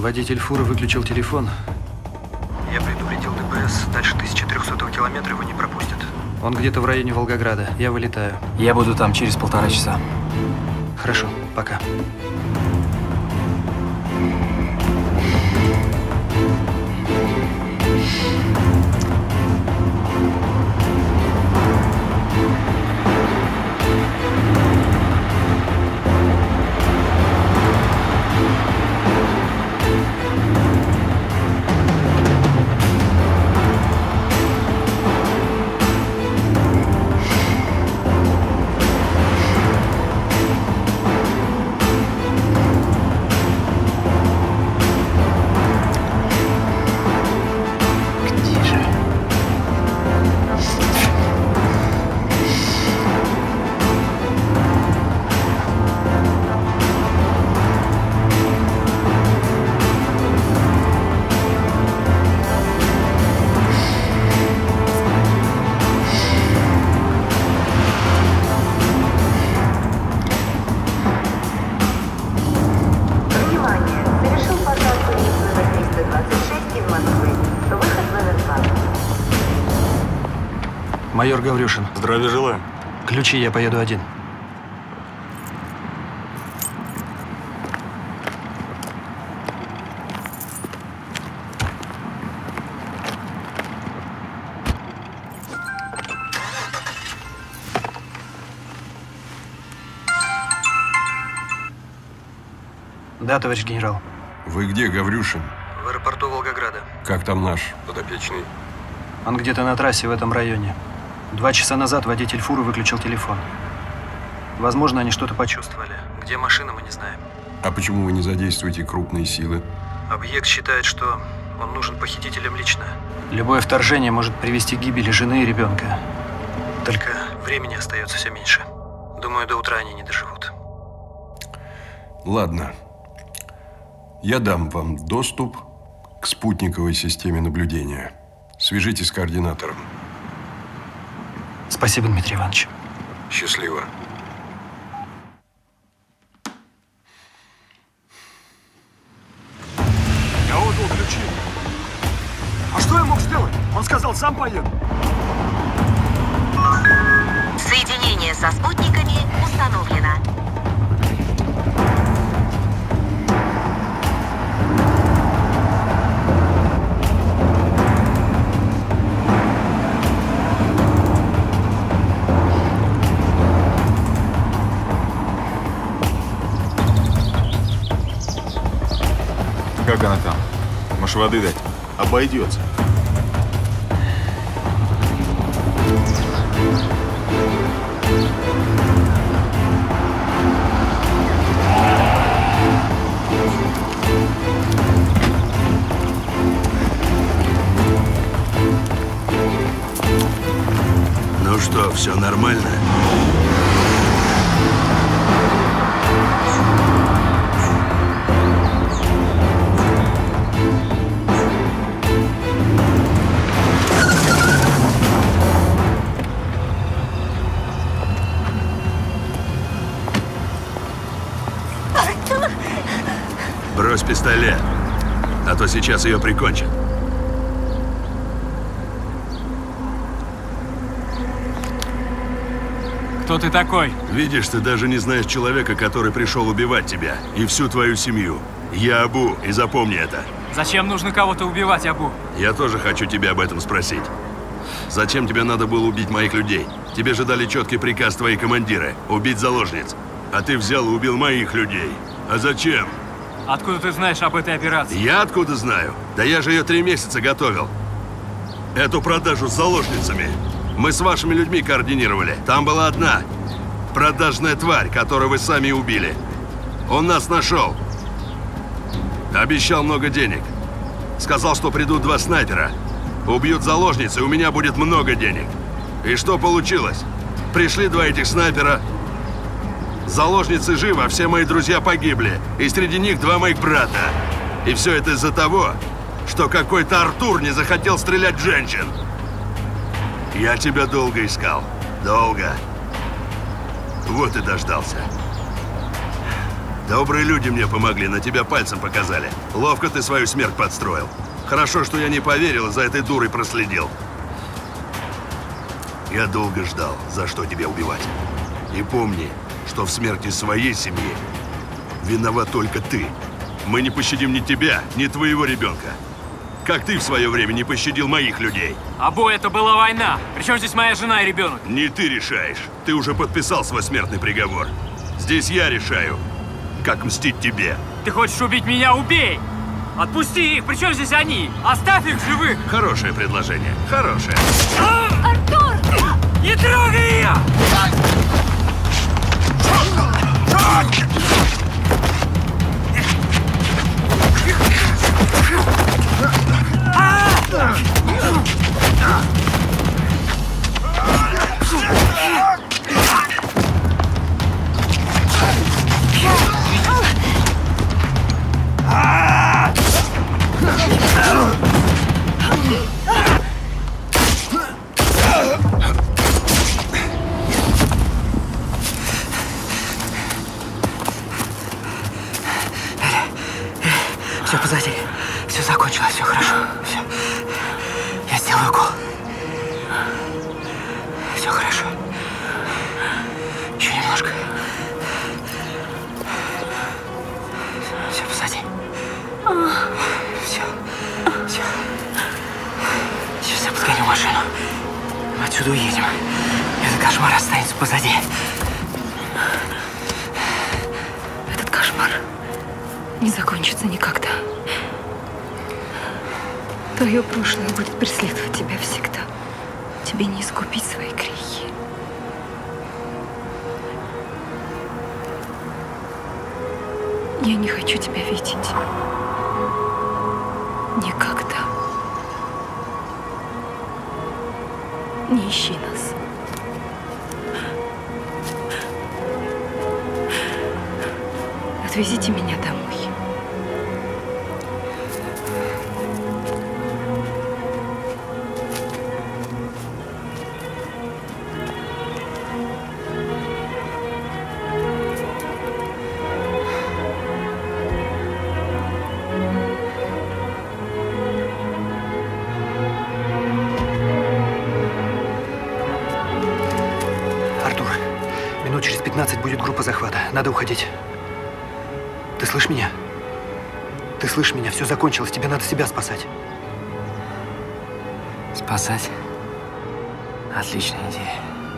Водитель фуры выключил телефон. Я предупредил ДПС, дальше тысяча трёхсотого километра его не пропустят. Он где-то в районе Волгограда. Я вылетаю. Я буду там через полтора часа. Хорошо, пока. Майор Гаврюшин. Здравия желаю. Ключи, я поеду один. Да, товарищ генерал. Вы где, Гаврюшин? В аэропорту Волгограда. Как там наш подопечный? Он где-то на трассе в этом районе. Два часа назад водитель фуры выключил телефон. Возможно, они что-то почувствовали. Где машина, мы не знаем. А почему вы не задействуете крупные силы? Объект считает, что он нужен похитителям лично. Любое вторжение может привести к гибели жены и ребенка. Только времени остается все меньше. Думаю, до утра они не доживут. Ладно. Я дам вам доступ к спутниковой системе наблюдения. Свяжитесь с координатором. Спасибо, Дмитрий Иванович. Счастливо. Я отдал ключи. А что я мог сделать? Он сказал, сам поеду. Соединение со спутниками установлено. Как она там? Может, воды дать? Обойдется. Ну что, все нормально? Брось пистолет, а то сейчас ее прикончат. Кто ты такой? Видишь, ты даже не знаешь человека, который пришел убивать тебя и всю твою семью. Я Абу, и запомни это. Зачем нужно кого-то убивать, Абу? Я тоже хочу тебя об этом спросить. Зачем тебе надо было убить моих людей? Тебе же дали четкий приказ твои командиры – убить заложниц. А ты взял и убил моих людей. А зачем? Откуда ты знаешь об этой операции? Я откуда знаю? Да я же ее три месяца готовил. Эту продажу с заложницами мы с вашими людьми координировали. Там была одна продажная тварь, которую вы сами убили. Он нас нашел. Обещал много денег. Сказал, что придут два снайпера. Убьют заложницы, у меня будет много денег. И что получилось? Пришли два этих снайпера. Заложницы живы, а все мои друзья погибли. И среди них два моих брата. И все это из-за того, что какой-то Артур не захотел стрелять в женщин. Я тебя долго искал. Долго. Вот и дождался. Добрые люди мне помогли, на тебя пальцем показали. Ловко ты свою смерть подстроил. Хорошо, что я не поверил и за этой дурой проследил. Я долго ждал, за что тебя убивать. И помни, что в смерти своей семьи виноват только ты. Мы не пощадим ни тебя, ни твоего ребенка. Как ты в свое время не пощадил моих людей. Або, это была война. Причем здесь моя жена и ребенок? Не ты решаешь. Ты уже подписал свой смертный приговор. Здесь я решаю, как мстить тебе. Ты хочешь убить меня? Убей! Отпусти их! Причем здесь они? Оставь их живых! Хорошее предложение. Хорошее. Артур! Не трогай ее! Все позади. Все закончилось, все хорошо. Все. Я сделаю укол. Все хорошо. Еще немножко. Все позади. Все. Все. Сейчас я подгоню машину. Мы отсюда уедем. Этот кошмар останется позади. Этот кошмар не закончится никогда. Твое прошлое будет преследовать тебя всегда. Тебе не искупить свои грехи. Я не хочу тебя видеть. Никогда. Не ищи нас. Отвезите меня домой. Минут через пятнадцать будет группа захвата. Надо уходить. Ты слышишь меня? Ты слышишь меня? Все закончилось. Тебе надо себя спасать. Спасать? Отличная идея.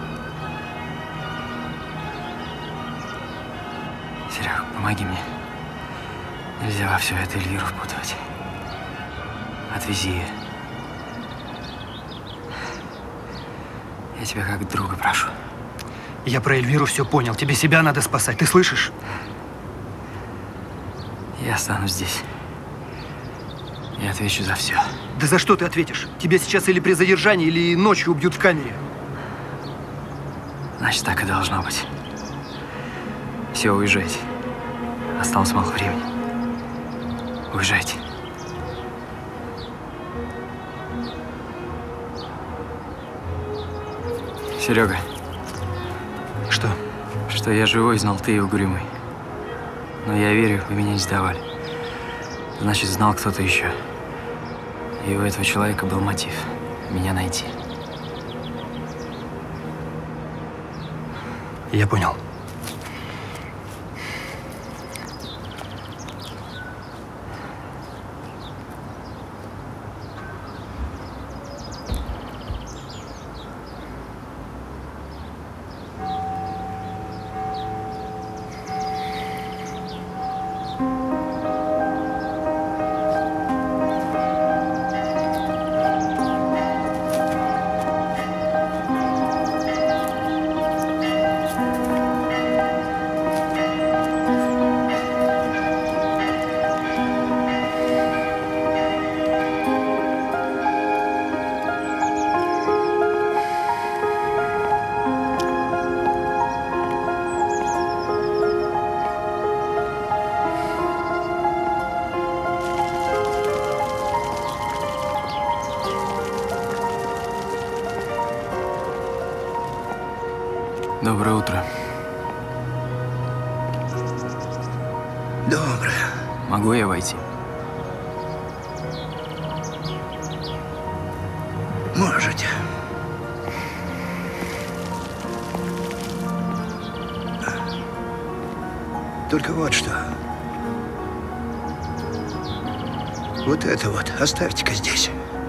Серег, помоги мне. Нельзя во все это Эльвиру впутывать. Отвези ее. Я тебя как друга прошу. Я про Эльвиру все понял. Тебе себя надо спасать. Ты слышишь? Я останусь здесь. Я отвечу за все. Да за что ты ответишь? Тебя сейчас или при задержании, или ночью убьют в камере. Значит, так и должно быть. Все, уезжайте. Осталось мало времени. Уезжайте. Серега. Что? Что я живой, знал ты и угрюмый. Но я верю, вы меня не сдавали. Значит, знал кто-то еще. И у этого человека был мотив – меня найти. Я понял. Доброе утро. Доброе. Могу я войти? Можете. Только вот что. Вот это вот оставьте-ка здесь.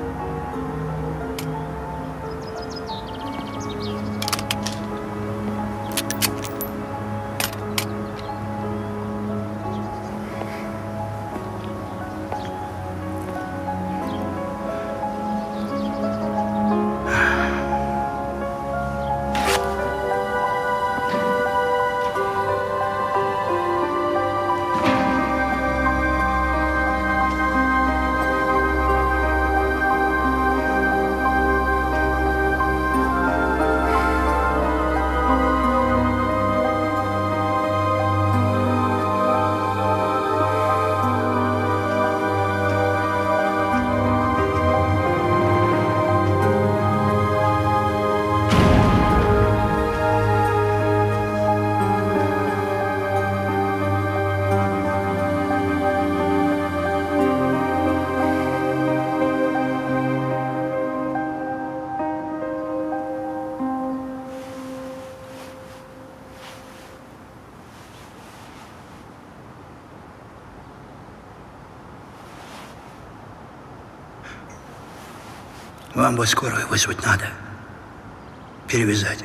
Вам бы скорую вызвать надо. Перевязать.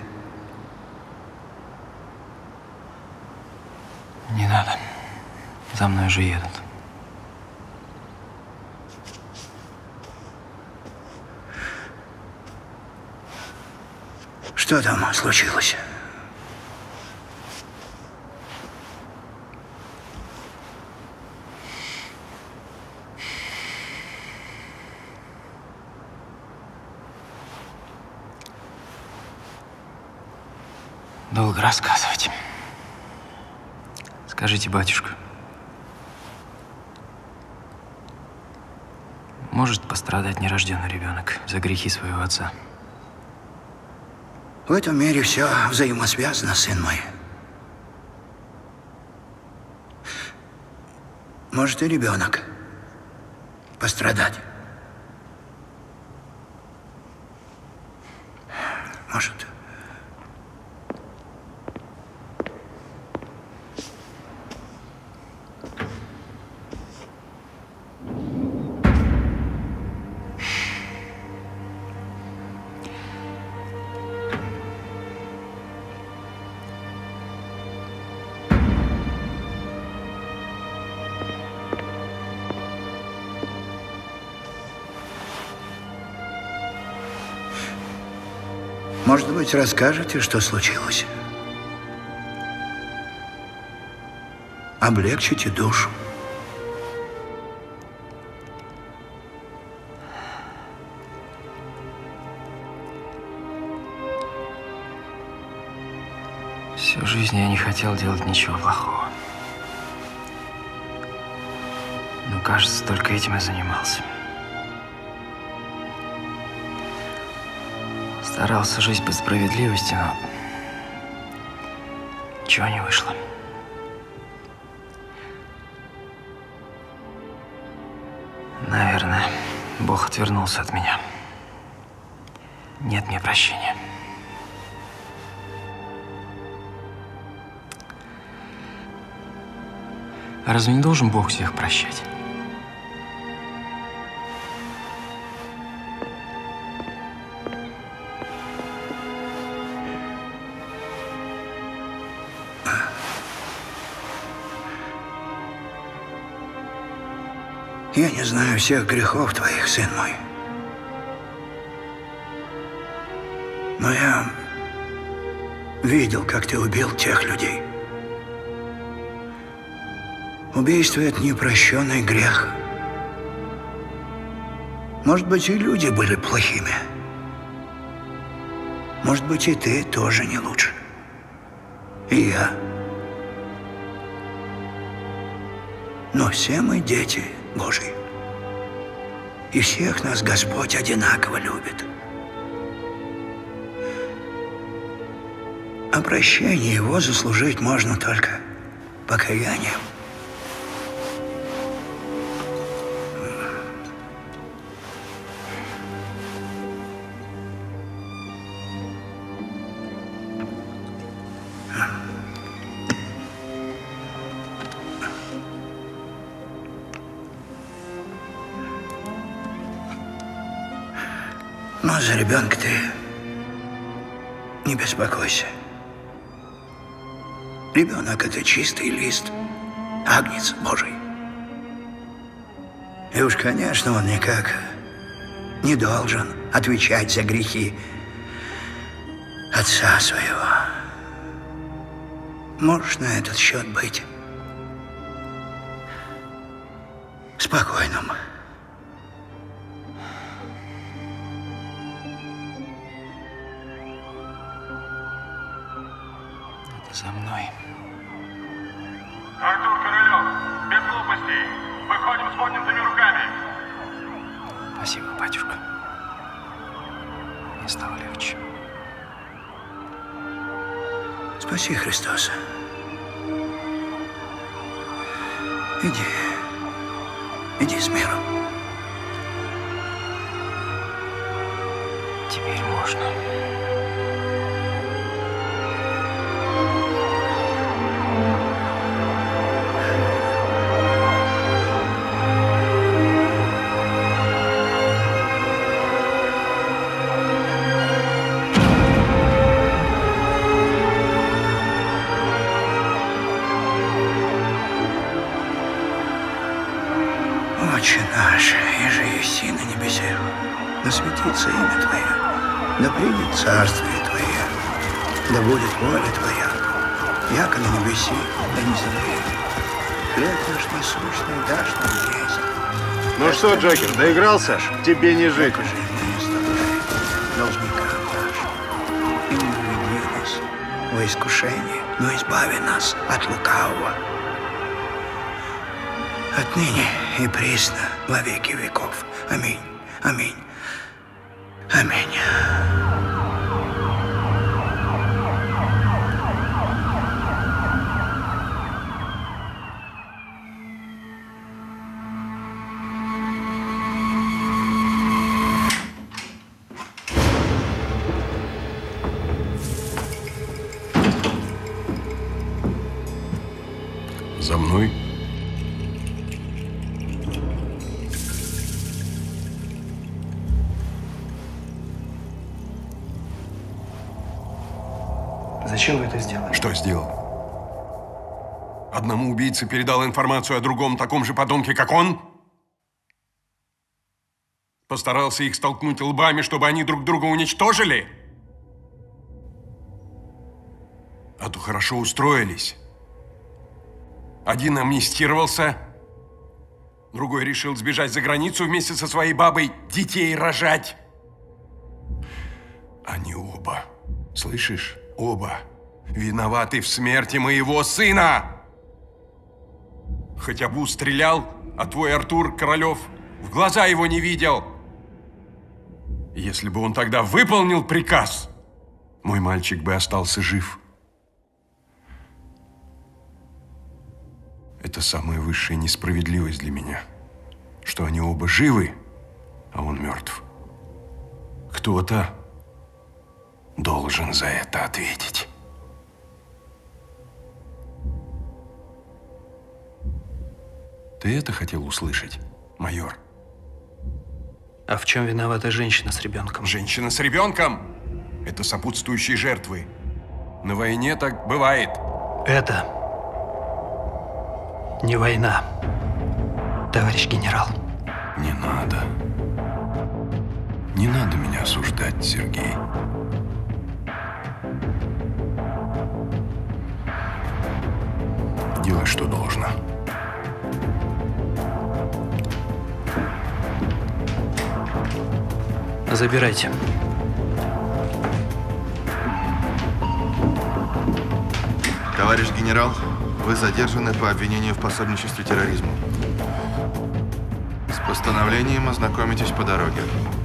Не надо. За мной уже едут. Что там случилось? Долго рассказывать. Скажите, батюшка, может пострадать нерожденный ребенок за грехи своего отца? В этом мире все взаимосвязано, сын мой. Может и ребенок пострадать. Может. Может быть, расскажете, что случилось? Облегчите душу. Всю жизнь я не хотел делать ничего плохого. Но, кажется, только этим и занимался. Старался жить по справедливости, но ничего не вышло. Наверное, Бог отвернулся от меня. Нет мне прощения. А разве не должен Бог всех прощать? Я не знаю всех грехов твоих, сын мой. Но я видел, как ты убил тех людей. Убийство – это непрощенный грех. Может быть, и люди были плохими. Может быть, и ты тоже не лучше. И я. Но все мы дети Божьи. И всех нас Господь одинаково любит. А прощение Его заслужить можно только покаянием Но за ребенка ты не беспокойся. Ребенок — это чистый лист, агнец Божий. И уж, конечно, он никак не должен отвечать за грехи отца своего. Можешь на этот счет быть спокойным. Это за мной. Артур Королев, без глупостей. Выходим с поднятыми руками. Спасибо, батюшка. Мне стало легче. Спаси, Христос. Иди. Иди с миром. Теперь можно. Отче наш, иже еси на небесах, да светится имя Твое, да придет царствие Твое, да будет воля Твоя, яко на небеси, да не земле. Хлеб наш насущный дашь нам есть. Ну что, Джокер, доигрался? Тебе не жить. Должникам нашим, и не введи нас во искушение, но избави нас от лукавого. Отныне и присно во веки веков. Аминь. Аминь. Аминь. За мной. Зачем вы это сделали? Что сделал? Одному убийце передал информацию о другом таком же подонке, как он? Постарался их столкнуть лбами, чтобы они друг друга уничтожили? А то хорошо устроились. Один амнистировался, другой решил сбежать за границу вместе со своей бабой, детей рожать. Они оба, слышишь, оба виноваты в смерти моего сына. Хоть Абу стрелял, а твой Артур Королев в глаза его не видел. Если бы он тогда выполнил приказ, мой мальчик бы остался жив. Это самая высшая несправедливость для меня, что они оба живы, а он мертв. Кто-то должен за это ответить. Ты это хотел услышать, майор? А в чем виновата женщина с ребенком? Женщина с ребенком – это сопутствующие жертвы. На войне так бывает. Это не война, товарищ генерал. Не надо. Не надо меня осуждать, Сергей. Делай, что должно. Забирайте. Товарищ генерал, вы задержаны по обвинению в пособничестве терроризму. С постановлением ознакомитесь по дороге.